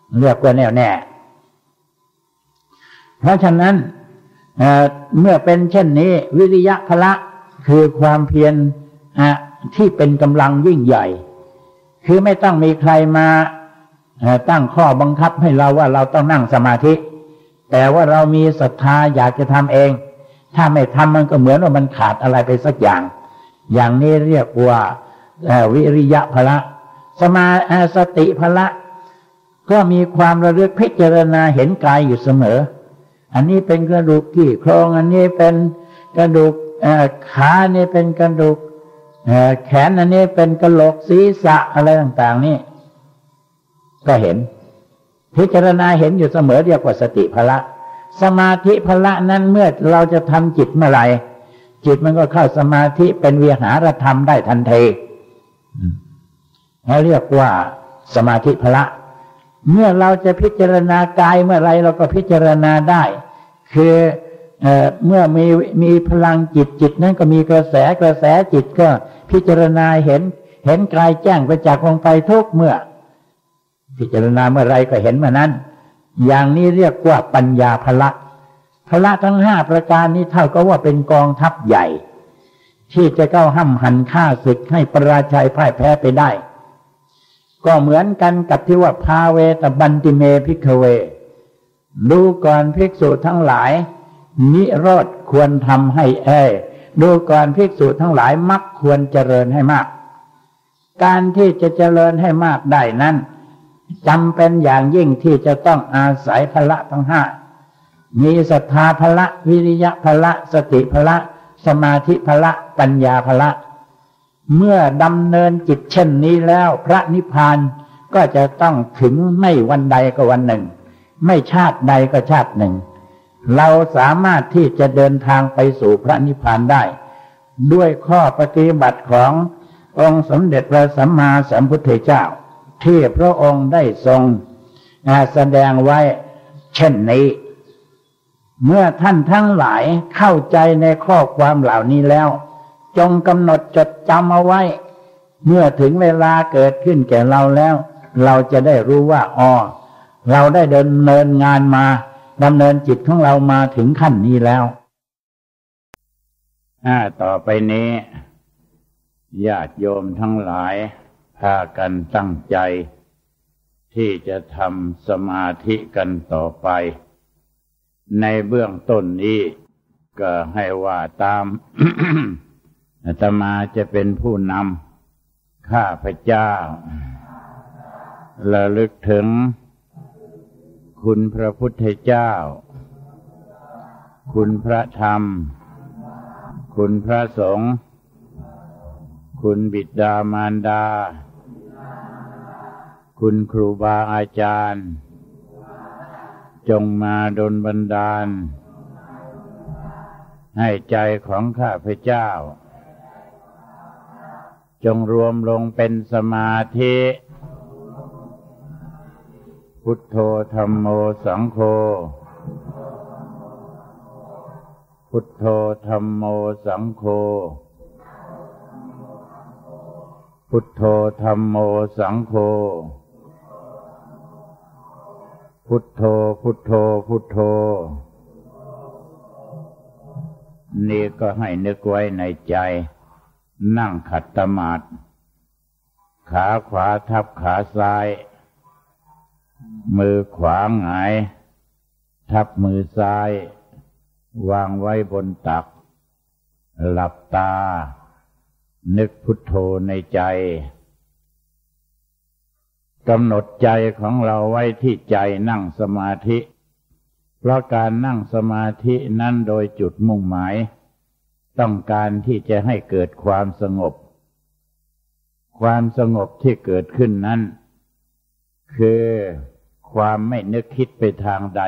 เรียกว่าแน่วแน่เพราะฉะนั้นเ, เมื่อเป็นเช่นนี้วิริยะพละคือความเพียรที่เป็นกำลังยิ่งใหญ่คือไม่ต้องมีใครมาตั้งข้อบังคับให้เราว่าเราต้องนั่งสมาธิแต่ว่าเรามีศรัทธาอยากจะทำเองถ้าไม่ทำมันก็เหมือนว่ามันขาดอะไรไปสักอย่างอย่างนี้เรียกว่าวิริยะพละสมาสติพละก็มีความระลึกพิจารณาเห็นกายอยู่เสมออันนี้เป็นกระดูกที่โครงอันนี้เป็นกระดูกขานี่เป็นกระดูกแขนอันนี้เป็นกระโหลกศีรษะอะไรต่างๆนี่ก็เห็นพิจารณาเห็นอยู่เสมอเรียกว่าสติพละสมาธิพละนั้นเมื่อเราจะทำจิตเมื่อไหร่จิตมันก็เข้าสมาธิเป็นวิหารธรรมได้ทันทีเขาเรียกว่าสมาธิพละเมื่อเราจะพิจารณากายเมื่อไรเราก็พิจารณาได้คือเอ่อเมื่อมีมีพลังจิตจิตนั้นก็มีกระแสกระแสจิตก็พิจารณาเห็นเห็นกายแจ้งประจักษ์ลงไปทุกเมื่อพิจารณาเมื่อไรก็เห็นเมื่อนั้นอย่างนี้เรียกว่าปัญญาพละพละทั้งห้าประการนี้เท่ากับว่าเป็นกองทัพใหญ่ที่จะเข้าห้ำหั่นฆ่าศึกให้ปราชัยพ่ายแพ้ไปได้ก็เหมือนกันกับที่ว่าภาเวตบันติเมภิกขเวดูก่อนภิกษุทั้งหลายนิโรธควรทำให้เอ้ดูก่อนภิกษุทั้งหลายมักควรเจริญให้มากการที่จะเจริญให้มากได้นั้นจำเป็นอย่างยิ่งที่จะต้องอาศัยพละทั้งห้ามีศรัทธาพละวิริยะพละสติพละสมาธิพละปัญญาพละเมื่อดำเนินจิตเช่นนี้แล้วพระนิพพานก็จะต้องถึงไม่วันใดก็วันหนึ่งไม่ชาติใดก็ชาติหนึ่งเราสามารถที่จะเดินทางไปสู่พระนิพพานได้ด้วยข้อปฏิบัติขององค์สมเด็จพระสัมมาสัมพุทธเจ้าที่พระองค์ได้ทรงแสดงไว้เช่นนี้เมื่อท่านทั้งหลายเข้าใจในข้อความเหล่านี้แล้วจงกำหนดจดจำเอาไว้เมื่อถึงเวลาเกิดขึ้นแก่เราแล้วเราจะได้รู้ว่าอ๋อเราได้ดำเนินงานมาดำเนินจิตของเรามาถึงขั้นนี้แล้วต่อไปนี้ญาติโยมทั้งหลายพากันตั้งใจที่จะทำสมาธิกันต่อไปในเบื้องต้นนี้ก็ให้ว่าตาม อาตมาจะเป็นผู้นำข้าพเจ้าระลึกถึงคุณพระพุทธเจ้าคุณพระธรรมคุณพระสงฆ์คุณบิดามารดาคุณครูบาอาจารย์จงมาดลบันดาลให้ใจของข้าพเจ้าจงรวมลงเป็นสมาธิพุทโธธัมโมสังโฆพุทโธธัมโมสังโฆพุทโธธัมโมสังโฆพุทโธพุทโธพุทโธนี่ก็ให้นึกไว้ในใจนั่งขัดสมาธิขาขวาทับขาซ้ายมือขวาหงายทับมือซ้ายวางไว้บนตักหลับตานึกพุทโธในใจกำหนดใจของเราไว้ที่ใจนั่งสมาธิเพราะการนั่งสมาธินั้นโดยจุดมุ่งหมายต้องการที่จะให้เกิดความสงบความสงบที่เกิดขึ้นนั้นคือความไม่นึกคิดไปทางใด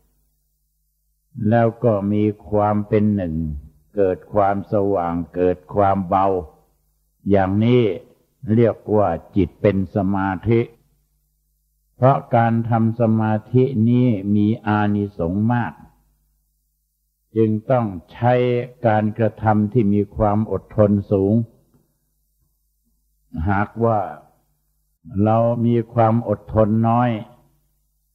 แล้วก็มีความเป็นหนึ่งเกิดความสว่างเกิดความเบาอย่างนี้เรียกว่าจิตเป็นสมาธิเพราะการทำสมาธินี้มีอานิสงส์มากจึงต้องใช้การกระทำที่มีความอดทนสูงหากว่าเรามีความอดทนน้อย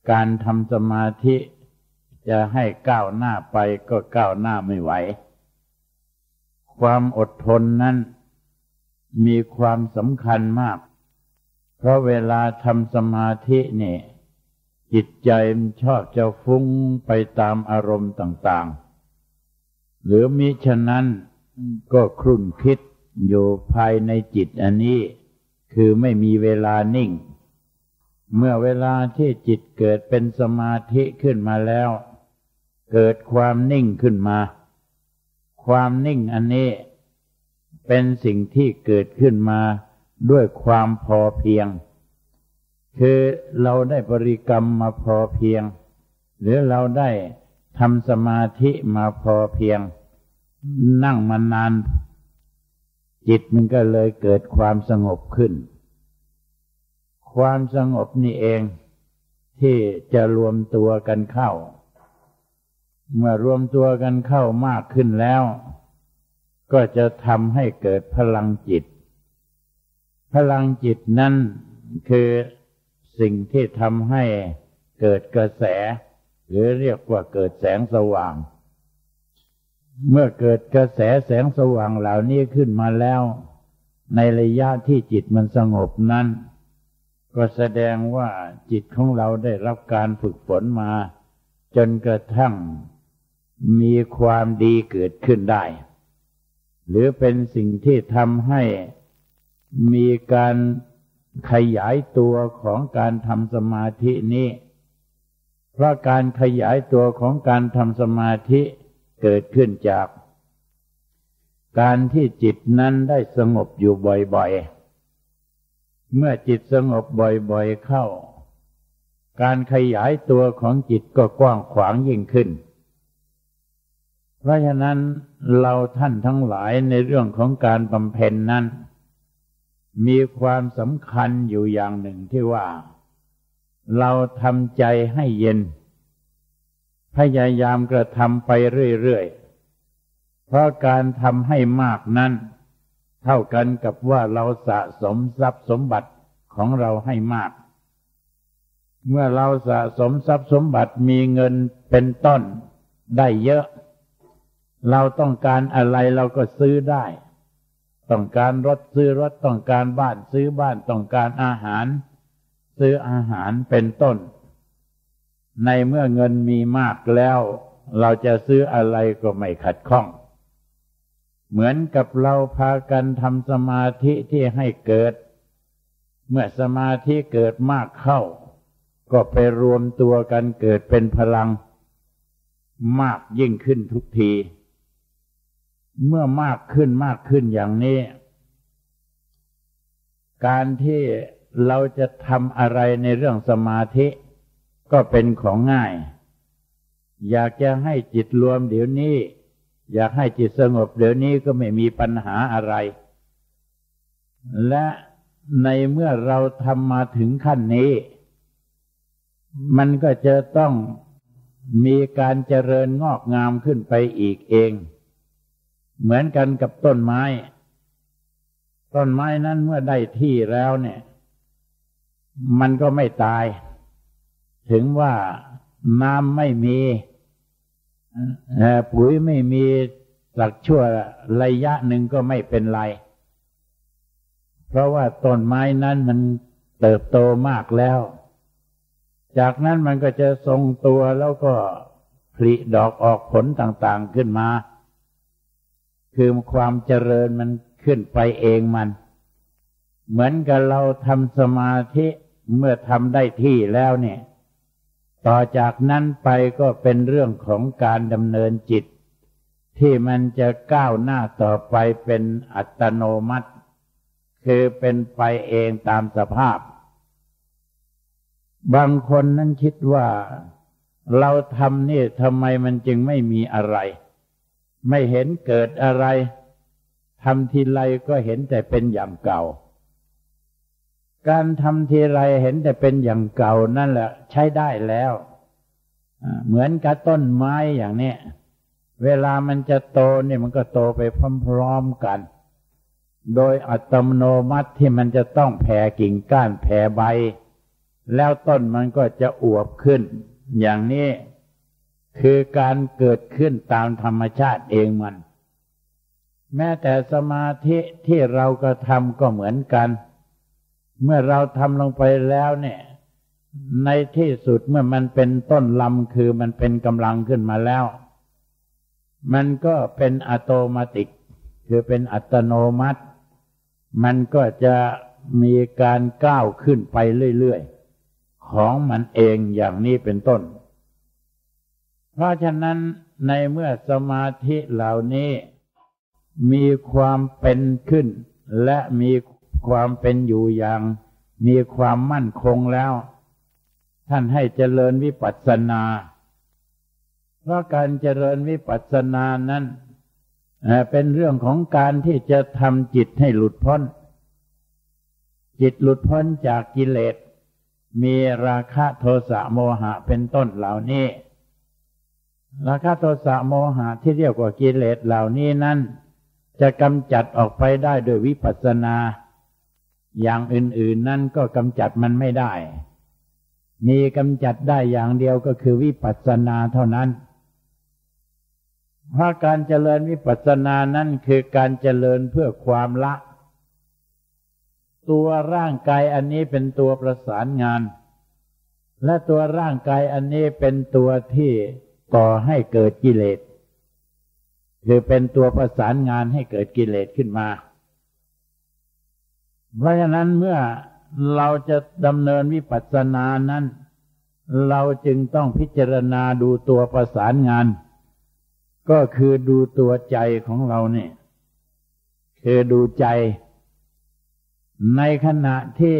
การทำสมาธิจะให้ก้าวหน้าไปก็ก้าวหน้าไม่ไหวความอดทนนั้นมีความสำคัญมากเพราะเวลาทำสมาธินี่จิตใจมันชอบจะฟุ้งไปตามอารมณ์ต่างๆหรือมิฉะนั้นก็ครุ่นคิดอยู่ภายในจิตอันนี้คือไม่มีเวลานิ่งเมื่อเวลาที่จิตเกิดเป็นสมาธิขึ้นมาแล้วเกิดความนิ่งขึ้นมาความนิ่งอันนี้เป็นสิ่งที่เกิดขึ้นมาด้วยความพอเพียงคือเราได้บริกรรมมาพอเพียงหรือเราได้ทำสมาธิมาพอเพียงนั่งมานานจิตมันก็เลยเกิดความสงบขึ้นความสงบนี่เองที่จะรวมตัวกันเข้าเมื่อรวมตัวกันเข้ามากขึ้นแล้วก็จะทำให้เกิดพลังจิตพลังจิตนั้นคือสิ่งที่ทำให้เกิดกระแสหรือเรียกว่าเกิดแสงสว่างเมื่อเกิดกระแสแสงสว่างเหล่านี้ขึ้นมาแล้วในระยะที่จิตมันสงบนั้นก็แสดงว่าจิตของเราได้รับการฝึกฝนมาจนกระทั่งมีความดีเกิดขึ้นได้หรือเป็นสิ่งที่ทำให้มีการขยายตัวของการทำสมาธินี้เพราะการขยายตัวของการทำสมาธิเกิดขึ้นจากการที่จิตนั้นได้สงบอยู่บ่อยๆเมื่อจิตสงบบ่อยๆเข้าการขยายตัวของจิตก็กว้างขวางยิ่งขึ้นเพราะฉะนั้นเราท่านทั้งหลายในเรื่องของการบำเพ็ญนั้นมีความสำคัญอยู่อย่างหนึ่งที่ว่าเราทำใจให้เย็นพยายามกระทำไปเรื่อยๆเพราะการทำให้มากนั้นเท่ากันกับว่าเราสะสมทรัพย์สมบัติของเราให้มากเมื่อเราสะสมทรัพย์สมบัติมีเงินเป็นต้นได้เยอะเราต้องการอะไรเราก็ซื้อได้ต้องการรถซื้อรถต้องการบ้านซื้อบ้านต้องการอาหารซื้ออาหารเป็นต้นในเมื่อเงินมีมากแล้วเราจะซื้ออะไรก็ไม่ขัดข้องเหมือนกับเราพากันทำสมาธิที่ให้เกิดเมื่อสมาธิเกิดมากเข้าก็ไปรวมตัวกันเกิดเป็นพลังมากยิ่งขึ้นทุกทีเมื่อมากขึ้นมากขึ้นอย่างนี้การที่เราจะทำอะไรในเรื่องสมาธิก็เป็นของง่ายอยากจะให้จิตรวมเดี๋ยวนี้อยากให้จิตสงบเดี๋ยวนี้ก็ไม่มีปัญหาอะไรและในเมื่อเราทำมาถึงขั้นนี้มันก็จะต้องมีการเจริญงอกงามขึ้นไปอีกเองเหมือนกันกับต้นไม้ต้นไม้นั้นเมื่อได้ที่แล้วเนี่ยมันก็ไม่ตายถึงว่าน้ำไม่มีปุ๋ยไม่มีสักชั่วระยะหนึ่งก็ไม่เป็นไรเพราะว่าต้นไม้นั้นมันเติบโตมากแล้วจากนั้นมันก็จะทรงตัวแล้วก็ผลิดอกออกผลต่างๆขึ้นมาคือความเจริญมันขึ้นไปเองมันเหมือนกับเราทำสมาธิเมื่อทำได้ที่แล้วเนี่ยต่อจากนั้นไปก็เป็นเรื่องของการดำเนินจิตที่มันจะก้าวหน้าต่อไปเป็นอัตโนมัติคือเป็นไปเองตามสภาพบางคนนั้นคิดว่าเราทำนี่ทำไมมันจึงไม่มีอะไรไม่เห็นเกิดอะไรทำทีไรก็เห็นแต่เป็นอย่างเก่าการทำทีไรเห็นแต่เป็นอย่างเก่านั่นแหละใช้ได้แล้วเหมือนกับต้นไม้อย่างนี้เวลามันจะโตเนี่ยมันก็โตไปพร้อมๆกันโดยอัตโนมัติที่มันจะต้องแผ่กิ่งก้านแผ่ใบแล้วต้นมันก็จะอวบขึ้นอย่างนี้คือการเกิดขึ้นตามธรรมชาติเองมันแม้แต่สมาธิที่เราก็ทำก็เหมือนกันเมื่อเราทำลงไปแล้วเนี่ยในที่สุดเมื่อมันเป็นต้นลำคือมันเป็นกำลังขึ้นมาแล้วมันก็เป็นอัตโนมัติคือเป็นอัตโนมัติมันก็จะมีการก้าวขึ้นไปเรื่อยๆของมันเองอย่างนี้เป็นต้นเพราะฉะนั้นในเมื่อสมาธิเหล่านี้มีความเป็นขึ้นและมีความเป็นอยู่อย่างมีความมั่นคงแล้วท่านให้เจริญวิปัสสนาเพราะการเจริญวิปัสสนานั้นเป็นเรื่องของการที่จะทำจิตให้หลุดพ้นจิตหลุดพ้นจากกิเลสมีราคะโทสะโมหะเป็นต้นเหล่านี้ราคะโทสะโมหะที่เรียกว่ากิเลสเหล่านี้นั้นจะกำจัดออกไปได้โดยวิปัสสนาอย่างอื่นๆนั้นก็กำจัดมันไม่ได้มีกำจัดได้อย่างเดียวก็คือวิปัสสนาเท่านั้นเพราะการเจริญวิปัสสนานั้นคือการเจริญเพื่อความละตัวร่างกายอันนี้เป็นตัวประสานงานและตัวร่างกายอันนี้เป็นตัวที่ก่อให้เกิดกิเลสคือเป็นตัวประสานงานให้เกิดกิเลสขึ้นมาเพราะฉะนั้นเมื่อเราจะดำเนินวิปัสสนานั้นเราจึงต้องพิจารณาดูตัวประสานงานก็คือดูตัวใจของเราเนี่ยคือดูใจในขณะที่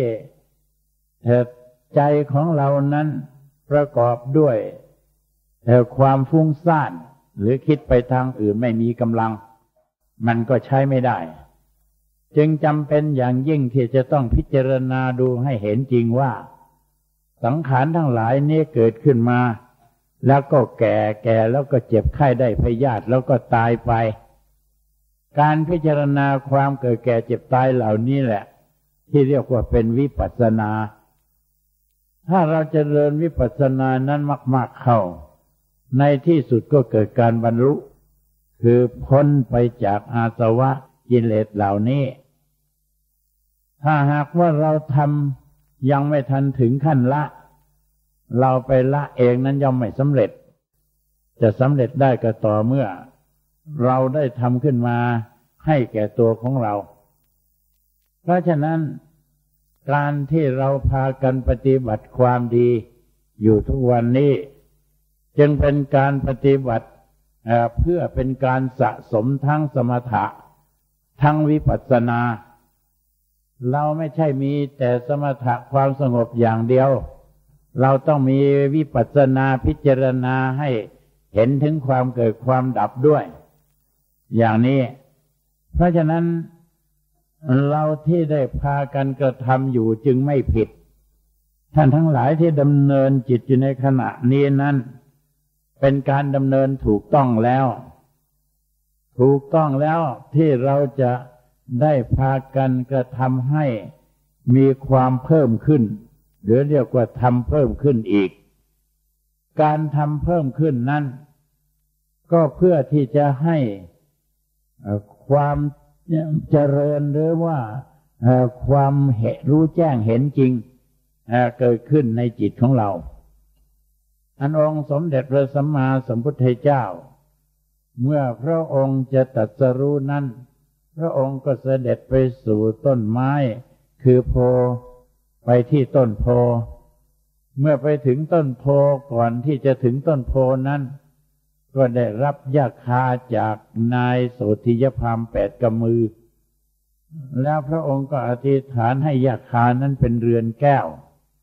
ใจของเรานั้นประกอบด้วยความฟุ้งซ่านหรือคิดไปทางอื่นไม่มีกำลังมันก็ใช้ไม่ได้จึงจำเป็นอย่างยิ่งที่จะต้องพิจารณาดูให้เห็นจริงว่าสังขารทั้งหลายนี้เกิดขึ้นมาแล้วก็แก่แก่แล้วก็เจ็บไข้ได้พยาธิแล้วก็ตายไปการพิจารณาความเกิดแก่เจ็บตายเหล่านี้แหละที่เรียกว่าเป็นวิปัสสนาถ้าเราจเจริญวิปัสสนานั้นมากๆเข้าในที่สุดก็เกิดการบรรลุคือพ้นไปจากอาสวะกิเลสเหล่านี้ถ้าหากว่าเราทำยังไม่ทันถึงขั้นละเราไปละเองนั้นย่อมไม่สำเร็จจะสำเร็จได้ก็ต่อเมื่อเราได้ทำขึ้นมาให้แก่ตัวของเราเพราะฉะนั้นการที่เราพากันปฏิบัติความดีอยู่ทุกวันนี้จึงเป็นการปฏิบัติเพื่อเป็นการสะสมทั้งสมถะทั้งวิปัสสนาเราไม่ใช่มีแต่สมถะความสงบอย่างเดียวเราต้องมีวิปัสสนาพิจารณาให้เห็นถึงความเกิดความดับด้วยอย่างนี้เพราะฉะนั้นเราที่ได้พากันกระทำอยู่จึงไม่ผิดท่านทั้งหลายที่ดำเนินจิตอยู่ในขณะนี้นั้นเป็นการดำเนินถูกต้องแล้วถูกต้องแล้วที่เราจะได้พากันกระทำให้มีความเพิ่มขึ้นหรือเรียกว่าทำเพิ่มขึ้นอีกการทำเพิ่มขึ้นนั้นก็เพื่อที่จะให้ความเจริญหรือว่าความเห็นรู้แจ้งเห็นจริงเกิดขึ้นในจิตของเราอันองค์สมเด็จพระสัมมาสัมพุทธเจ้าเมื่อพระองค์จะตรัสรู้นั้นพระองค์ก็เสด็จไปสู่ต้นไม้คือโพไปที่ต้นโพเมื่อไปถึงต้นโพก่อนที่จะถึงต้นโพนั้นก็ได้รับยาคาจากนายโสธิยพามแปดกำมือแล้วพระองค์ก็อธิษฐานให้ยาคานั้นเป็นเรือนแก้ว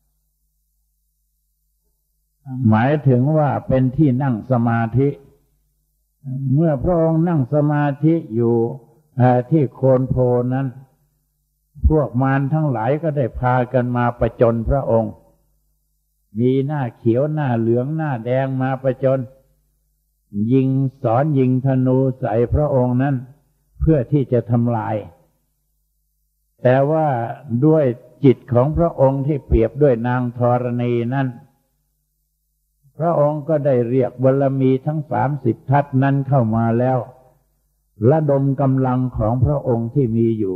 หมายถึงว่าเป็นที่นั่งสมาธิเมื่อพระองค์นั่งสมาธิอยู่ที่โคนโพนั้นพวกมารทั้งหลายก็ได้พากันมาประจนพระองค์มีหน้าเขียวหน้าเหลืองหน้าแดงมาประจนยิงสอนยิงธนูใส่พระองค์นั้นเพื่อที่จะทำลายแต่ว่าด้วยจิตของพระองค์ที่เปรียบด้วยนางธรณีนั้นพระองค์ก็ได้เรียกบารมีทั้งสามสิบทัศนั้นเข้ามาแล้วระดมกำลังของพระองค์ที่มีอยู่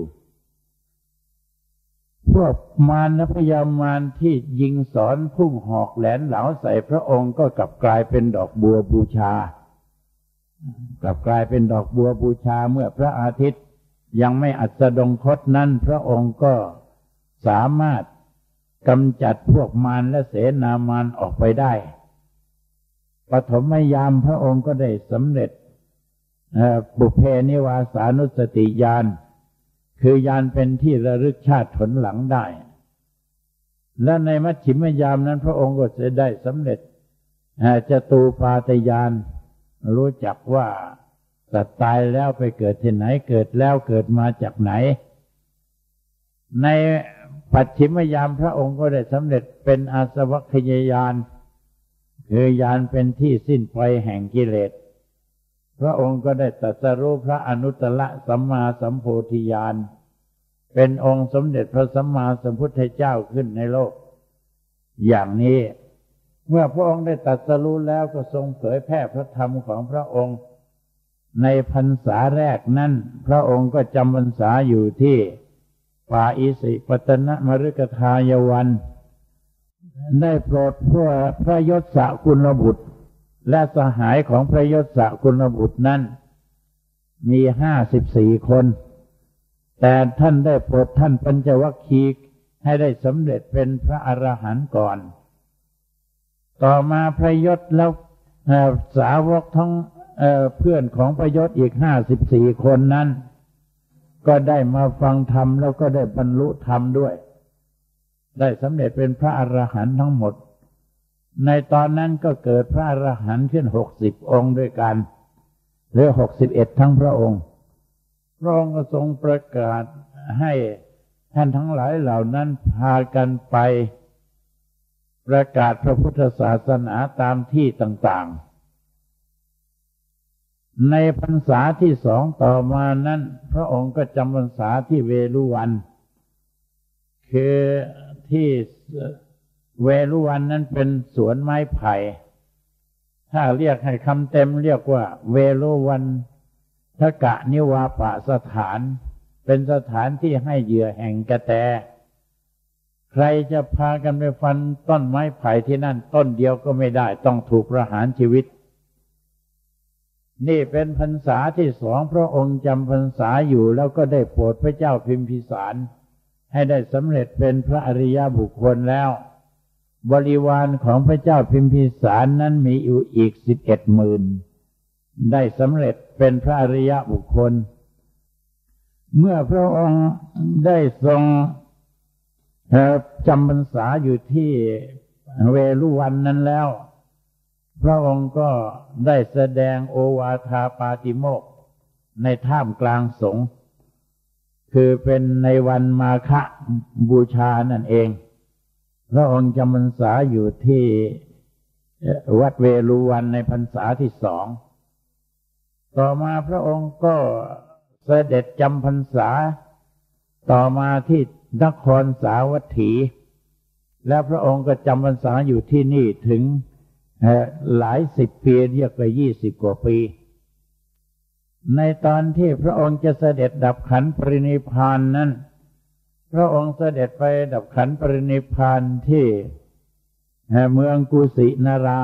พวกมารและพยามารที่ยิงสอนพุ่งหอกแหลมเหลาใส่พระองค์ก็กลับกลายเป็นดอกบัวบูชากลับกลายเป็นดอกบัวบูชาเมื่อพระอาทิตย์ยังไม่อัสดงคตนั้นพระองค์ก็สามารถกำจัดพวกมารและเสนามารออกไปได้ปฐมยามพระองค์ก็ได้สำเร็จบุพเพนิวาสานุสติญาณคือญาณเป็นที่ระลึกชาติผลหลังได้และในมัชฌิมยามนั้นพระองค์ก็จะได้สำเร็จจตูปาตญาณรู้จักว่าสัตว์ตายแล้วไปเกิดที่ไหนเกิดแล้วเกิดมาจากไหนในปัจฉิมยามพระองค์ก็ได้สำเร็จเป็นอาสวัคยญาณคือญาณเป็นที่สิ้นไปแห่งกิเลสพระองค์ก็ได้ตรัสรู้พระอนุตตรสัมมาสัมโพธิญาณเป็นองค์สมเด็จพระสัมมาสัมพุทธเจ้าขึ้นในโลกอย่างนี้เมื่อพระองค์ได้ตรัสรู้แล้วก็ทรงเผยแพร่พระธรรมของพระองค์ในพรรษาแรกนั้นพระองค์ก็จำพรรษาอยู่ที่ป่าอิสิปตนมฤคทายวันได้โปรดพระพระยศกุลบุตรและสหายของพระยศกุลบุตรนั้นมีห้าสิบสี่คนแต่ท่านได้โปรดท่านปัญจวัคคีย์ให้ได้สำเร็จเป็นพระอรหันต์ก่อนต่อมาพระยศแล้วสาวกทั้งเพื่อนของพระยศอีกห้าสิบสี่คนนั้นก็ได้มาฟังธรรมแล้วก็ได้บรรลุธรรมด้วยได้สำเร็จเป็นพระอรหันต์ทั้งหมดในตอนนั้นก็เกิดพระอรหันต์ขึ้นหกสิบองค์ด้วยกันหรือหกสิบเอ็ดทั้งพระองค์พระองค์ก็ทรงประกาศให้ท่านทั้งหลายเหล่านั้นพากันไปประกาศพระพุทธศาสนาตามที่ต่างๆในพรรษาที่สองต่อมานั้นพระองค์ก็จำพรรษาที่เวฬุวันคือที่เวฬุวันนั้นเป็นสวนไม้ไผ่ถ้าเรียกให้คำเต็มเรียกว่าเวฬุวันทกะนิวาปสถานเป็นสถานที่ให้เหยื่อแห่งกระแตใครจะพากันไปฟันต้นไม้ไผ่ที่นั่นต้นเดียวก็ไม่ได้ต้องถูกประหารชีวิตนี่เป็นพรรษาที่สองพระองค์จำพรรษาอยู่แล้วก็ได้โปรดพระเจ้าพิมพิสารให้ได้สำเร็จเป็นพระอริยบุคคลแล้วบริวารของพระเจ้าพิมพิสารนั้นมีอยู่อีกสิบเอ็ดหมื่นได้สำเร็จเป็นพระอริยบุคคลเมื่อพระองค์ได้ทรงจำพรรษาอยู่ที่เวฬุวันนั้นแล้วพระองค์ก็ได้แสดงโอวาทปาติโมกข์ในท่ามกลางสงฆ์คือเป็นในวันมาฆบูชานั่นเองพระองค์จำพรรษาอยู่ที่วัดเวฬุวันในพรรษาที่สองต่อมาพระองค์ก็เสด็จจำพรรษาต่อมาที่นครสาวัตถีและพระองค์ก็จำพรรษาอยู่ที่นี่ถึงหลายสิบปีเรียกว่ายี่สิบกว่าปีในตอนที่พระองค์จะเสด็จดับขันธ์ปรินิพพานนั้นพระองค์เสด็จไปดับขันธ์ปรินิพพานที่เมืองกุสินารา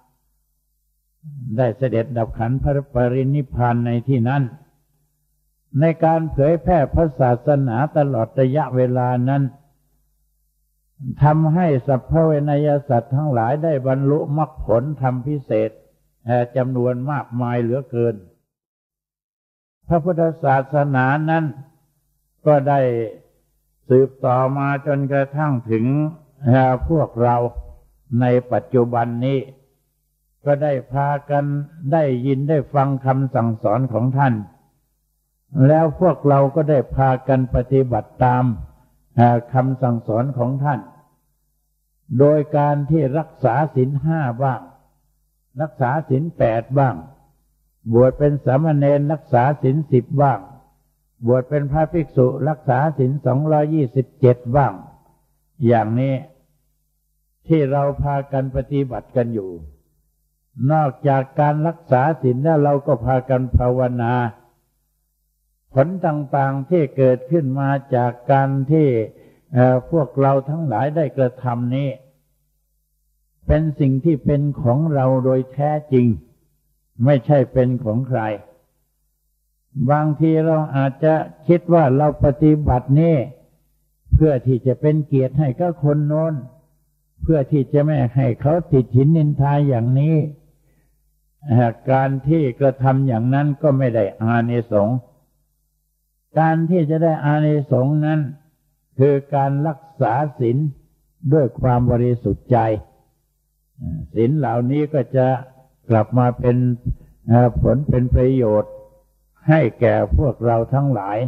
ได้เสด็จดับขันธ์ปรินิพพานในที่นั้นในการเผยแพร่พระศาสนาตลอดระยะเวลานั้นทำให้สัพพเวนยสัตว์ทั้งหลายได้บรรลุมรรคผลธรรมพิเศษจำนวนมากมายเหลือเกินพระพุทธศาสนานั้นก็ได้สืบต่อมาจนกระทั่งถึงพวกเราในปัจจุบันนี้ก็ได้พากันได้ยินได้ฟังคำสั่งสอนของท่านแล้วพวกเราก็ได้พากันปฏิบัติตามคำสั่งสอนของท่านโดยการที่รักษาศีลห้าบ้างรักษาศีลแปดบ้างบวชเป็นสามเณรรักษาศีลสิบบ้างบวชเป็นพระภิกษุรักษาศีลสองร้อยยี่สิบเจ็ดบ้างอย่างนี้ที่เราพากันปฏิบัติกันอยู่นอกจากการรักษาศีลแล้วเราก็พากันภาวนาผลต่างๆที่เกิดขึ้นมาจากการที่พวกเราทั้งหลายได้กระทำนี้เป็นสิ่งที่เป็นของเราโดยแท้จริงไม่ใช่เป็นของใครบางทีเราอาจจะคิดว่าเราปฏิบัตินี้เพื่อที่จะเป็นเกียรติให้กับคนโน้นเพื่อที่จะไม่ให้เขาติดฉินนินทาอย่างนี้การที่กระทำอย่างนั้นก็ไม่ได้อานิสงส์การที่จะได้อานิสงส์นั้นคือการรักษาศีลด้วยความบริสุทธิ์ใจศีลเหล่านี้ก็จะกลับมาเป็นผลเป็นประโยชน์ให้แก่พวกเราทั้งหลาย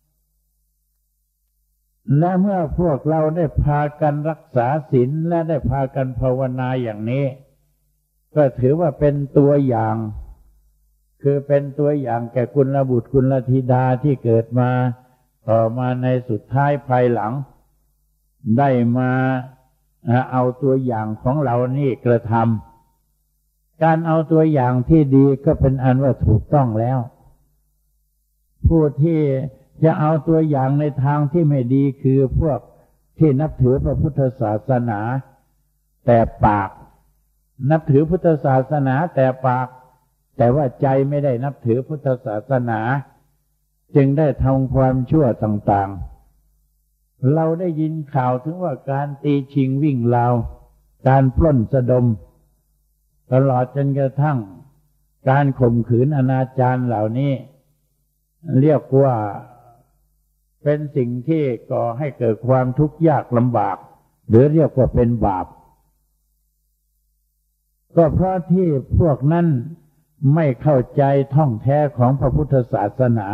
และเมื่อพวกเราได้พากันรักษาศีลและได้พากันภาวนาอย่างนี้ก็ถือว่าเป็นตัวอย่างคือเป็นตัวอย่างแก่กุลบุตรกุลธิดาที่เกิดมาต่อมาในสุดท้ายภายหลังได้มาเอาตัวอย่างของเรานี่กระทำการเอาตัวอย่างที่ดีก็เป็นอันว่าถูกต้องแล้วผู้ที่จะเอาตัวอย่างในทางที่ไม่ดีคือพวกที่นับถือพระพุทธศาสนาแต่ปากนับถือพุทธศาสนาแต่ปากแต่ว่าใจไม่ได้นับถือพุทธศาสนาจึงได้ทำความชั่วต่างๆเราได้ยินข่าวถึงว่าการตีชิงวิ่งราวการปล้นสะดมตลอดจนกระทั่งการข่มขืนอนาจารเหล่านี้เรียกว่าเป็นสิ่งที่ก่อให้เกิดความทุกข์ยากลำบากหรือเรียกว่าเป็นบาปก็เพราะที่พวกนั้นไม่เข้าใจท่องแท้ของพระพุทธศาสนา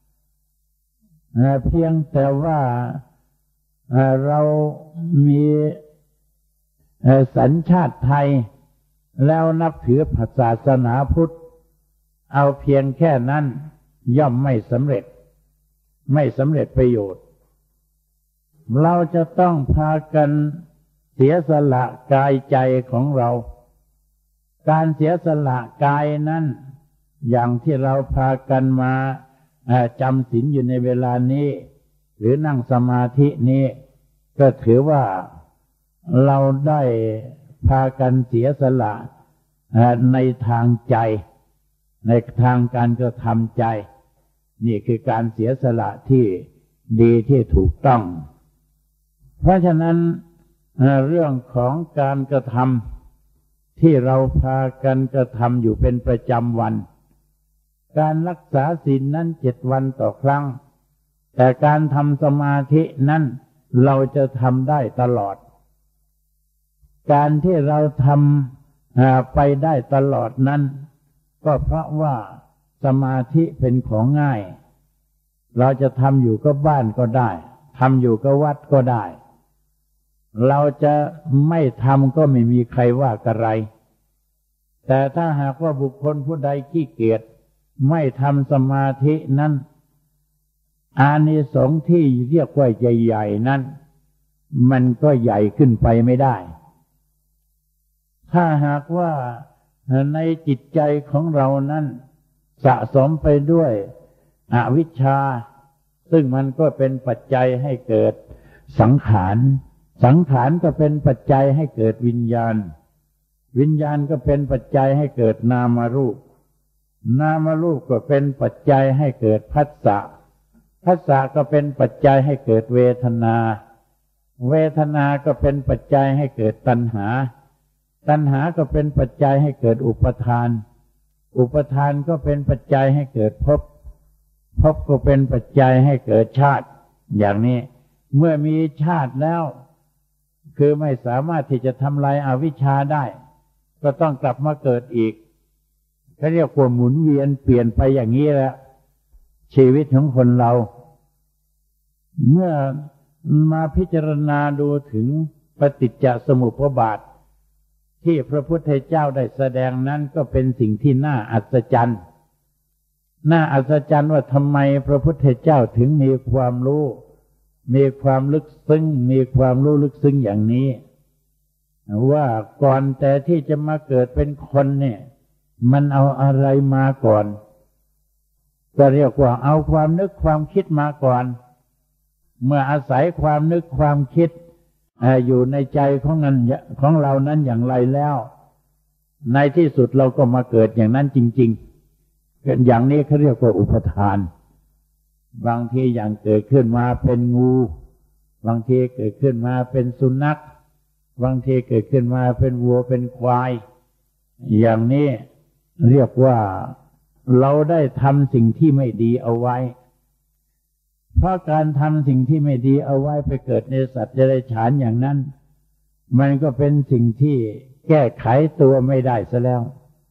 เพียงแต่ว่าเรามีสัญชาติไทยแล้วนับถือศาสนาพุทธเอาเพียงแค่นั้นย่อมไม่สำเร็จไม่สำเร็จประโยชน์เราจะต้องพากันเสียสละกายใจของเราการเสียสละกายนั้นอย่างที่เราพากันมาจำศีลอยู่ในเวลานี้หรือนั่งสมาธินี้ก็ถือว่าเราได้พากันเสียสละในทางใจในทางการกระทำใจนี่คือการเสียสละที่ดีที่ถูกต้องเพราะฉะนั้นเรื่องของการกระทำที่เราพากันกระทำอยู่เป็นประจำวันการรักษาศีลนั้นเจ็ดวันต่อครั้งแต่การทำสมาธินั้นเราจะทำได้ตลอดการที่เราทำไปได้ตลอดนั้นก็เพราะว่าสมาธิเป็นของง่ายเราจะทำอยู่ก็บ้านก็ได้ทำอยู่ก็วัดก็ได้เราจะไม่ทำก็ไม่มีใครว่าอะไรแต่ถ้าหากว่าบุคคลผู้ใดขี้เกียจไม่ทำสมาธินั้นอานิสงส์ที่เรียกว่าใหญ่ๆนั้นมันก็ใหญ่ขึ้นไปไม่ได้ถ้าหากว่าในจิตใจของเรานั้นสะสมไปด้วยอวิชชาซึ่งมันก็เป็นปัจจัยให้เกิดสังขารสังขารก็เป็นปัจจัยให้เกิดวิญญาณวิญญาณก็เป็นปัจจัยให้เกิดนามรูปนามรูปก็เป็นปัจจัยให้เกิดผัสสะผัสสะก็เป็นปัจจัยให้เกิดเวทนาเวทนาก็เป็นปัจจัยให้เกิดตัณหาตัณหาก็เป็นปัจจัยให้เกิดอุปทานอุปทานก็เป็นปัจจัยให้เกิดภพภพก็เป็นปัจจัยให้เกิดชาติอย่างนี้เมื่อมีชาติแล้วคือไม่สามารถที่จะทำลายอวิชชาได้ก็ต้องกลับมาเกิดอีกเขาเรียกว่าหมุนเวียนเปลี่ยนไปอย่างนี้แหละชีวิตของคนเราเมื่อมาพิจารณาดูถึงปฏิจจสมุปบาทที่พระพุทธเจ้าได้แสดงนั้นก็เป็นสิ่งที่น่าอัศจรรย์น่าอัศจรรย์ว่าทำไมพระพุทธเจ้าถึงมีความรู้มีความลึกซึ้งมีความรู้ลึกซึ้งอย่างนี้ว่าก่อนแต่ที่จะมาเกิดเป็นคนเนี่ยมันเอาอะไรมาก่อนก็เรียกว่าเอาความนึกความคิดมาก่อนเมื่ออาศัยความนึกความคิดอยู่ในใจของนั้นของเรานั้นอย่างไรแล้วในที่สุดเราก็มาเกิดอย่างนั้นจริงๆอย่างนี้เขาเรียกว่าอุปทานบางทีอย่างเกิดขึ้นมาเป็นงูบางทีเกิดขึ้นมาเป็นสุนัขบางทีเกิดขึ้นมาเป็นวัวเป็นควายอย่างนี้เรียกว่าเราได้ทำสิ่งที่ไม่ดีเอาไว้เพราะการทำสิ่งที่ไม่ดีเอาไว้ไปเกิดในสัตว์เดรัจฉานอย่างนั้นมันก็เป็นสิ่งที่แก้ไขตัวไม่ได้ซะแล้ว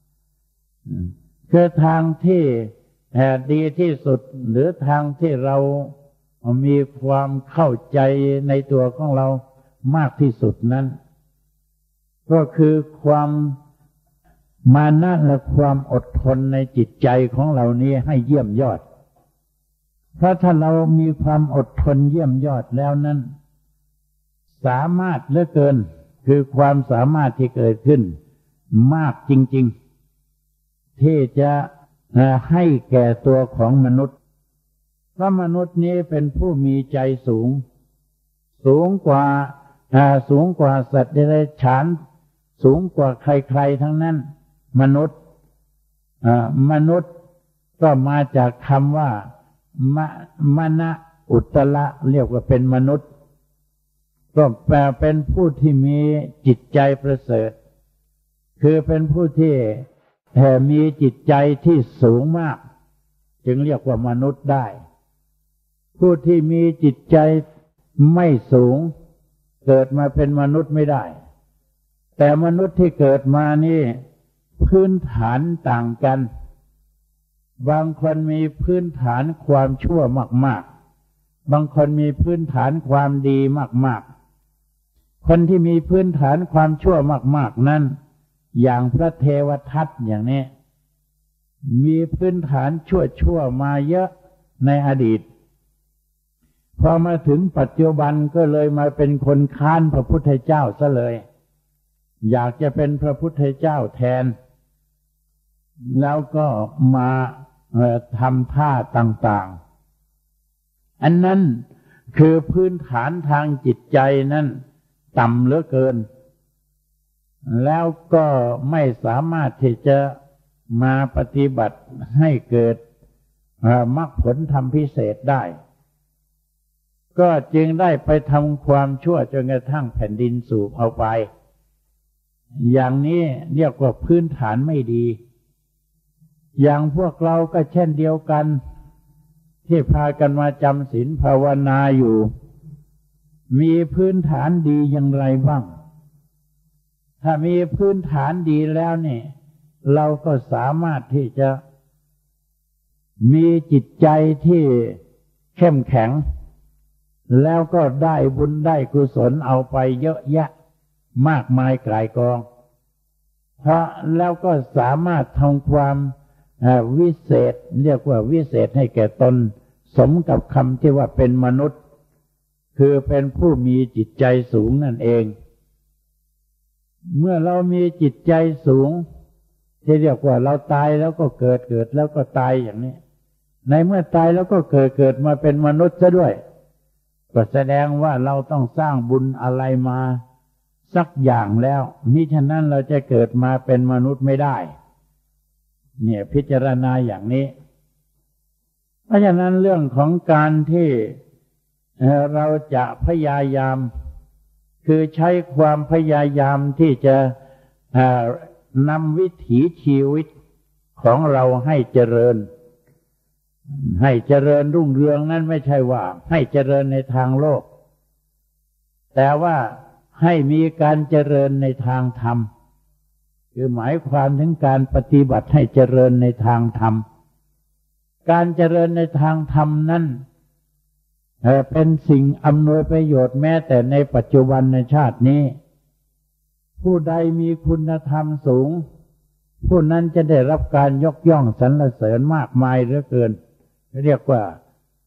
คือทางที่ดีที่สุดหรือทางที่เรามีความเข้าใจในตัวของเรามากที่สุดนั้นก็คือความมานะและความอดทนในจิตใจของเรานี้ให้เยี่ยมยอดเพราะถ้าเรามีความอดทนเยี่ยมยอดแล้วนั้นสามารถเหลือเกินคือความสามารถที่เกิดขึ้นมากจริงๆที่จะให้แก่ตัวของมนุษย์เพราะมนุษย์นี้เป็นผู้มีใจสูงสูงกว่าสูงกว่าสัตว์เดรัจฉานสูงกว่าใครๆทั้งนั้นมนุษย์มนุษย์ก็มาจากคำว่ามะมนะอุตตระเรียกว่าเป็นมนุษย์ก็แปลเป็นผู้ที่มีจิตใจประเสริฐคือเป็นผู้ที่มีจิตใจที่สูงมากจึงเรียกว่ามนุษย์ได้ผู้ที่มีจิตใจไม่สูงเกิดมาเป็นมนุษย์ไม่ได้แต่มนุษย์ที่เกิดมานี่พื้นฐานต่างกันบางคนมีพื้นฐานความชั่วมากๆบางคนมีพื้นฐานความดีมากๆคนที่มีพื้นฐานความชั่วมากๆนั้นอย่างพระเทวทัตอย่างนี้มีพื้นฐานชั่วๆมาเยอะในอดีตพอมาถึงปัจจุบันก็เลยมาเป็นคนค้านพระพุทธเจ้าซะเลยอยากจะเป็นพระพุทธเจ้าแทนแล้วก็มาทำท่าต่างๆอันนั้นคือพื้นฐานทางจิตใจนั้นต่ำเหลือเกินแล้วก็ไม่สามารถที่จะมาปฏิบัติให้เกิดมรรคผลธรรมพิเศษได้ก็จึงได้ไปทำความชั่วจนกระทั่งแผ่นดินสูบเอาไปอย่างนี้เรียกว่าพื้นฐานไม่ดีอย่างพวกเราก็เช่นเดียวกันที่พากันมาจำศีลภาวนาอยู่มีพื้นฐานดีอย่างไรบ้างถ้ามีพื้นฐานดีแล้วเนี่ยเราก็สามารถที่จะมีจิตใจที่เข้มแข็งแล้วก็ได้บุญได้กุศลเอาไปเยอะแยะมากมายกลายกองเพราะแล้วก็สามารถทำความวิเศษเรียกว่าวิเศษให้แก่ตนสมกับคำที่ว่าเป็นมนุษย์คือเป็นผู้มีจิตใจสูงนั่นเองเมื่อเรามีจิตใจสูงที่เรียกว่าเราตายแล้วก็เกิดเกิดแล้วก็ตายอย่างนี้ในเมื่อตายแล้วก็เกิดเกิดมาเป็นมนุษย์ซะด้วยก็แสดงว่าเราต้องสร้างบุญอะไรมาสักอย่างแล้วมิฉะนั้นเราจะเกิดมาเป็นมนุษย์ไม่ได้เนี่ยพิจารณาอย่างนี้เพราะฉะนั้นเรื่องของการที่เราจะพยายามคือใช้ความพยายามที่จะนำวิถีชีวิตของเราให้เจริญให้เจริญรุ่งเรืองนั้นไม่ใช่ว่าให้เจริญในทางโลกแต่ว่าให้มีการเจริญในทางธรรมคือหมายความถึงการปฏิบัติให้เจริญในทางธรรมการเจริญในทางธรรมนั้นเป็นสิ่งอำนวยประโยชน์แม้แต่ในปัจจุบันในชาตินี้ผู้ใดมีคุณธรรมสูงผู้นั้นจะได้รับการยกย่องสรรเสริญมากมายเหลือเกินเรียกว่า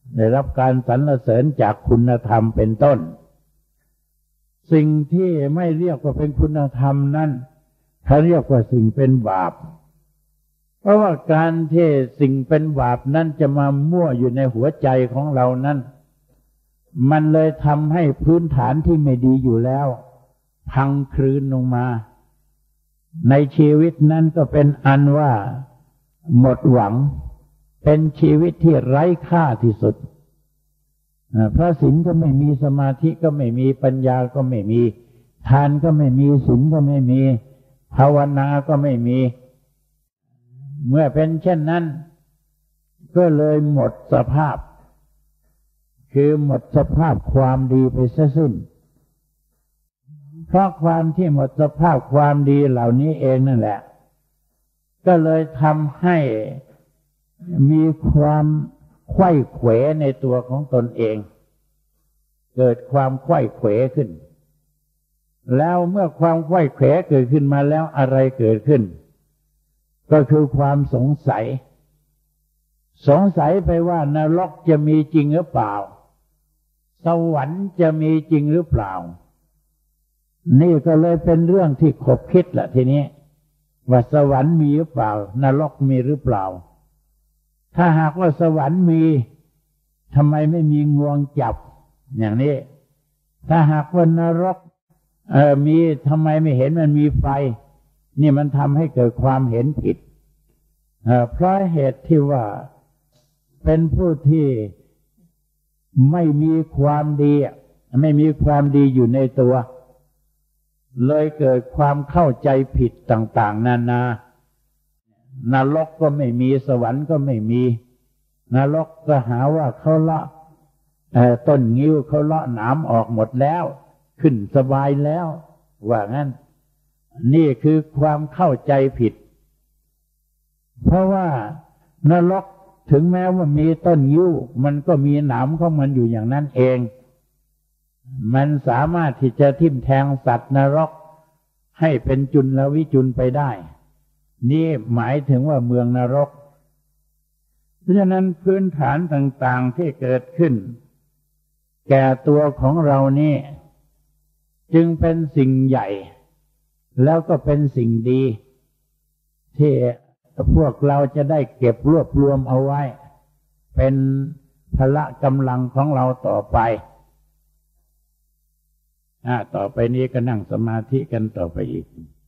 ได้รับการสรรเสริญจากคุณธรรมเป็นต้นสิ่งที่ไม่เรียกว่าเป็นคุณธรรมนั้นเขาเรียกว่าสิ่งเป็นบาปเพราะว่าการที่สิ่งเป็นบาปนั้นจะมามั่วอยู่ในหัวใจของเรานั้นมันเลยทำให้พื้นฐานที่ไม่ดีอยู่แล้วพังคลืนลงมาในชีวิตนั้นก็เป็นอันว่าหมดหวังเป็นชีวิตที่ไร้ค่าที่สุดเพราะศีลก็ไม่มีสมาธิก็ไม่มีปัญญาก็ไม่มีทานก็ไม่มีศีลก็ไม่มีภาวนาก็ไม่มีเมื่อเป็นเช่นนั้นก็เลยหมดสภาพคือหมดสภาพความดีไปซะสิ้นเพราะความที่หมดสภาพความดีเหล่านี้เองนั่นแหละก็เลยทำให้มีความไขว้เขวในตัวของตนเองเกิดความไขว้เขวขึ้นแล้วเมื่อความไขว้เขวเกิดขึ้นมาแล้วอะไรเกิดขึ้นก็คือความสงสัยสงสัยไปว่านรกจะมีจริงหรือเปล่าสวรรค์จะมีจริงหรือเปล่านี่ก็เลยเป็นเรื่องที่ขบคิดละทีนี้ว่าสวรรค์มีหรือเปล่านรกมีหรือเปล่าถ้าหากว่าสวรรค์มีทำไมไม่มีงวงจับอย่างนี้ถ้าหากว่านรกเออมีทำไมไม่เห็นมันมีไฟนี่มันทำให้เกิดความเห็นผิดเอ่อเพราะเหตุที่ว่าเป็นผู้ที่ไม่มีความดีไม่มีความดีอยู่ในตัวเลยเกิดความเข้าใจผิดต่างๆนานานรกก็ไม่มีสวรรค์ก็ไม่มีนรกก็หาว่าเขาเลาะต้นงิ้วเขาเลาะหนามออกหมดแล้วขึ้นสบายแล้วว่างั้นนี่คือความเข้าใจผิดเพราะว่านรกถึงแม้ว่ามีต้นงิ้วมันก็มีหนามของมันอยู่อย่างนั้นเองมันสามารถที่จะทิ่มแทงสัตว์นรกให้เป็นจุลวิจุลไปได้นี่หมายถึงว่าเมืองนรกเพราะฉะนั้นพื้นฐานต่างๆที่เกิดขึ้นแก่ตัวของเรานี่จึงเป็นสิ่งใหญ่แล้วก็เป็นสิ่งดีที่พวกเราจะได้เก็บรวบรวมเอาไว้เป็นพละกำลังของเราต่อไปอ่าต่อไปนี้ก็นั่งสมาธิกันต่อไปอีก